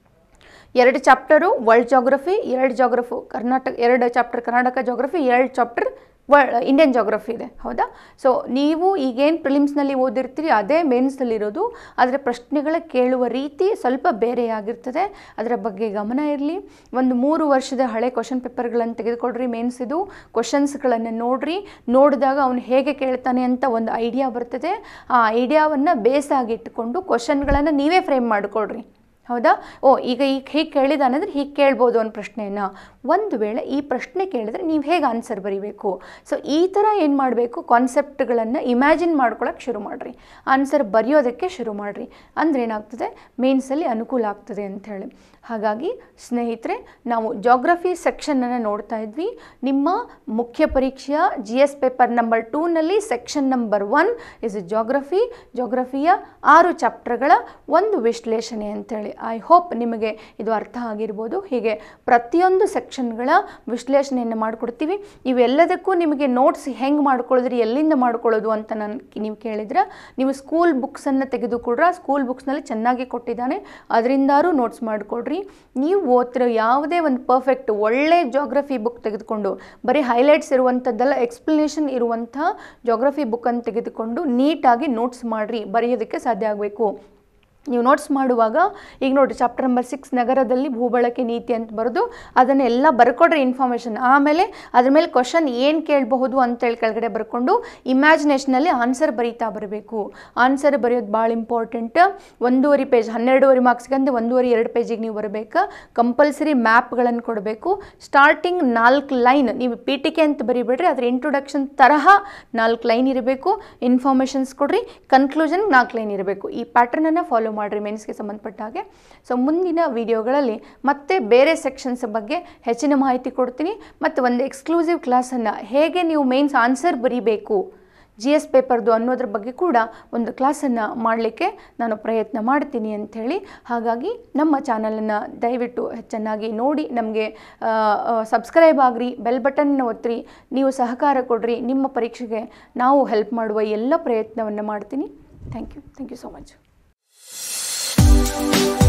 ಎರಡು ಚಾಪ್ಟರು ವರ್ಲ್ಡ್ ಜಾಗ್ರಫಿ, ಎರಡು ಜಾಗ್ರಫು ಕರ್ನಾಟಕ, ಎರಡು ಚಾಪ್ಟರ್ ಕರ್ನಾಟಕ ಜಾಗ್ರಫಿ, ಎರಡು ಚಾಪ್ಟರ್ ವರ್ಲ್ಡ್ ಇಂಡಿಯನ್ ಜಾಗ್ರಫಿ ಇದೆ, ಹೌದಾ. ಸೊ ನೀವು ಈಗೇನು ಪ್ರಿಲಿಮ್ಸ್ನಲ್ಲಿ ಓದಿರ್ತೀರಿ ಅದೇ ಮೇನ್ಸ್ನಲ್ಲಿರೋದು, ಆದರೆ ಪ್ರಶ್ನೆಗಳ ಕೇಳುವ ರೀತಿ ಸ್ವಲ್ಪ ಬೇರೆಯಾಗಿರ್ತದೆ, ಅದರ ಬಗ್ಗೆ ಗಮನ ಇರಲಿ. ಒಂದು ಮೂರು ವರ್ಷದ ಹಳೆ ಕ್ವಶನ್ ಪೇಪರ್ಗಳನ್ನು ತೆಗೆದುಕೊಡ್ರಿ, ಮೇನ್ಸ್ ಇದು ಕ್ವಶನ್ಸ್ಗಳನ್ನು ನೋಡ್ರಿ, ನೋಡಿದಾಗ ಅವನು ಹೇಗೆ ಕೇಳ್ತಾನೆ ಅಂತ ಒಂದು ಐಡಿಯಾ ಬರ್ತದೆ. ಆ ಐಡಿಯಾವನ್ನು ಬೇಸಾಗಿಟ್ಟುಕೊಂಡು ಕ್ವಶನ್ಗಳನ್ನು ನೀವೇ ಫ್ರೇಮ್ ಮಾಡಿಕೊಡ್ರಿ, ಹೌದಾ. ಓ ಈಗ ಈಗ ಹೀಗೆ ಕೇಳಿದಾನಂದ್ರೆ ಹೀಗೆ ಕೇಳ್ಬೋದು ಅನ್ನೋ ಪ್ರಶ್ನೆಯನ್ನು, ಒಂದು ವೇಳೆ ಈ ಪ್ರಶ್ನೆ ಕೇಳಿದ್ರೆ ನೀವು ಹೇಗೆ ಆನ್ಸರ್ ಬರೀಬೇಕು. ಸೊ ಈ ಥರ ಏನು ಮಾಡಬೇಕು, ಕಾನ್ಸೆಪ್ಟ್ಗಳನ್ನು ಇಮ್ಯಾಜಿನ್ ಮಾಡ್ಕೊಳ್ಳೋಕೆ ಶುರು ಮಾಡಿರಿ, ಆನ್ಸರ್ ಬರೆಯೋದಕ್ಕೆ ಶುರು ಮಾಡಿರಿ, ಅಂದರೆ ಏನಾಗ್ತದೆ ಮೇನ್ಸಲ್ಲಿ ಅನುಕೂಲ ಆಗ್ತದೆ ಅಂಥೇಳಿ. ಹಾಗಾಗಿ ಸ್ನೇಹಿತರೆ, ನಾವು ಜಾಗ್ರಫಿ ಸೆಕ್ಷನನ್ನು ನೋಡ್ತಾ ಇದ್ವಿ. ನಿಮ್ಮ ಮುಖ್ಯ ಪರೀಕ್ಷೆಯ ಜಿ ಎಸ್ ಪೇಪರ್ ನಂಬರ್ ಟೂನಲ್ಲಿ section number one is geography, ಜಾಗ್ರಫಿಯ ಆರು ಚಾಪ್ಟರ್ಗಳ ಒಂದು ವಿಶ್ಲೇಷಣೆ ಅಂಥೇಳಿ. ಐ ಹೋಪ್ ನಿಮಗೆ ಇದು ಅರ್ಥ ಆಗಿರ್ಬೋದು. ಹೀಗೆ ಪ್ರತಿಯೊಂದು ಸೆಕ್ಷನ್ಗಳ ವಿಶ್ಲೇಷಣೆಯನ್ನು ಮಾಡಿಕೊಡ್ತೀವಿ. ಇವೆಲ್ಲದಕ್ಕೂ ನಿಮಗೆ ನೋಟ್ಸ್ ಹೆಂಗೆ ಮಾಡ್ಕೊಳ್ಳೋದ್ರಿ, ಎಲ್ಲಿಂದ ಮಾಡ್ಕೊಳ್ಳೋದು ಅಂತ ನಾನು ನೀವು ಕೇಳಿದ್ರೆ, ನೀವು ಸ್ಕೂಲ್ ಬುಕ್ಸನ್ನು ತೆಗೆದುಕೊಡ್ರೆ ಸ್ಕೂಲ್ ಬುಕ್ಸ್ನಲ್ಲಿ ಚೆನ್ನಾಗಿ ಕೊಟ್ಟಿದ್ದಾನೆ, ಅದರಿಂದಾರು ನೋಟ್ಸ್ ಮಾಡಿಕೊಡ್ರಿ. ನೀವು ಓದ್ತಿರೋ ಯಾವುದೇ ಒಂದು ಪರ್ಫೆಕ್ಟ್ ಒಳ್ಳೆ ಜಾಗ್ರಫಿ ಬುಕ್ ತೆಗೆದುಕೊಂಡು, ಬರೀ ಹೈಲೈಟ್ಸ್ ಇರುವಂಥದ್ದೆಲ್ಲ ಎಕ್ಸ್ಪ್ಲನೇಷನ್ ಇರುವಂಥ ಜಾಗ್ರಫಿ ಬುಕ್ಕನ್ನು ತೆಗೆದುಕೊಂಡು ನೀಟಾಗಿ ನೋಟ್ಸ್ ಮಾಡಿರಿ, ಬರೆಯೋದಕ್ಕೆ ಸಾಧ್ಯ ಆಗಬೇಕು. ನೀವು ನೋಟ್ಸ್ ಮಾಡುವಾಗ ಈಗ ನೋಡಿ ಚಾಪ್ಟರ್ ನಂಬರ್ ಸಿಕ್ಸ್ ನಗರದಲ್ಲಿ ಭೂಬಳಕೆ ನೀತಿ ಅಂತ ಬರೆದು ಅದನ್ನೆಲ್ಲ ಬರ್ಕೊಡ್ರಿ ಇನ್ಫಾರ್ಮೇಷನ್. ಆಮೇಲೆ ಅದ್ರ ಮೇಲೆ ಕ್ವಶನ್ ಏನು ಕೇಳಬಹುದು ಅಂತೇಳಿ ಕೆಳಗಡೆ ಬರ್ಕೊಂಡು ಇಮ್ಯಾಜಿನೇಷನಲ್ಲಿ ಆನ್ಸರ್ ಬರೀತಾ ಬರಬೇಕು. ಆನ್ಸರ್ ಬರೆಯೋದು ಭಾಳ ಇಂಪಾರ್ಟೆಂಟ್. ಒಂದೂವರೆ ಪೇಜ್, ಹನ್ನೆರಡೂವರೆ ಮಾರ್ಕ್ಸ್ಗೆ ಅಂದರೆ ಒಂದೂವರೆ ಎರಡು ಪೇಜಿಗೆ ನೀವು ಬರಬೇಕು. ಕಂಪಲ್ಸರಿ ಮ್ಯಾಪ್ಗಳನ್ನು ಕೊಡಬೇಕು. ಸ್ಟಾರ್ಟಿಂಗ್ ನಾಲ್ಕು ಲೈನ್ ನೀವು ಪೀಠಿಕೆ ಅಂತ ಬರೀಬೇಡ್ರಿ, ಅದರ ಇಂಟ್ರೊಡಕ್ಷನ್ ತರಹ ನಾಲ್ಕು ಲೈನ್ ಇರಬೇಕು. ಇನ್ಫಾರ್ಮೇಷನ್ಸ್ ಕೊಡ್ರಿ, ಕನ್ಕ್ಲೂಷನ್ ನಾಲ್ಕು ಲೈನ್ ಇರಬೇಕು. ಈ ಪ್ಯಾಟರ್ನನ್ನು ಫಾಲೋ ಮಾಡ್ರಿ ಮೇನ್ಸ್ಗೆ ಸಂಬಂಧಪಟ್ಟ ಹಾಗೆ. ಸೊ ಮುಂದಿನ ವಿಡಿಯೋಗಳಲ್ಲಿ ಮತ್ತೆ ಬೇರೆ ಸೆಕ್ಷನ್ಸ್ ಬಗ್ಗೆ ಹೆಚ್ಚಿನ ಮಾಹಿತಿ ಕೊಡ್ತೀನಿ, ಮತ್ತು ಒಂದು ಎಕ್ಸ್ಕ್ಲೂಸಿವ್ ಕ್ಲಾಸನ್ನು ಹೇಗೆ ನೀವು ಮೇನ್ಸ್ ಆನ್ಸರ್ ಬರೀಬೇಕು ಜಿ ಎಸ್ ಪೇಪರ್ದು ಅನ್ನೋದ್ರ ಬಗ್ಗೆ ಕೂಡ ಒಂದು ಕ್ಲಾಸನ್ನು ಮಾಡಲಿಕ್ಕೆ ನಾನು ಪ್ರಯತ್ನ ಮಾಡ್ತೀನಿ ಅಂಥೇಳಿ. ಹಾಗಾಗಿ ನಮ್ಮ ಚಾನಲನ್ನು ದಯವಿಟ್ಟು ಚೆನ್ನಾಗಿ ನೋಡಿ, ನಮಗೆ ಸಬ್ಸ್ಕ್ರೈಬ್ ಆಗಿರಿ, ಬೆಲ್ ಬಟನ್ನ ಒತ್ತಿರಿ, ನೀವು ಸಹಕಾರ ಕೊಡ್ರಿ. ನಿಮ್ಮ ಪರೀಕ್ಷೆಗೆ ನಾವು ಹೆಲ್ಪ್ ಮಾಡುವ ಎಲ್ಲ ಪ್ರಯತ್ನವನ್ನು ಮಾಡ್ತೀನಿ. Thank you thank you so much.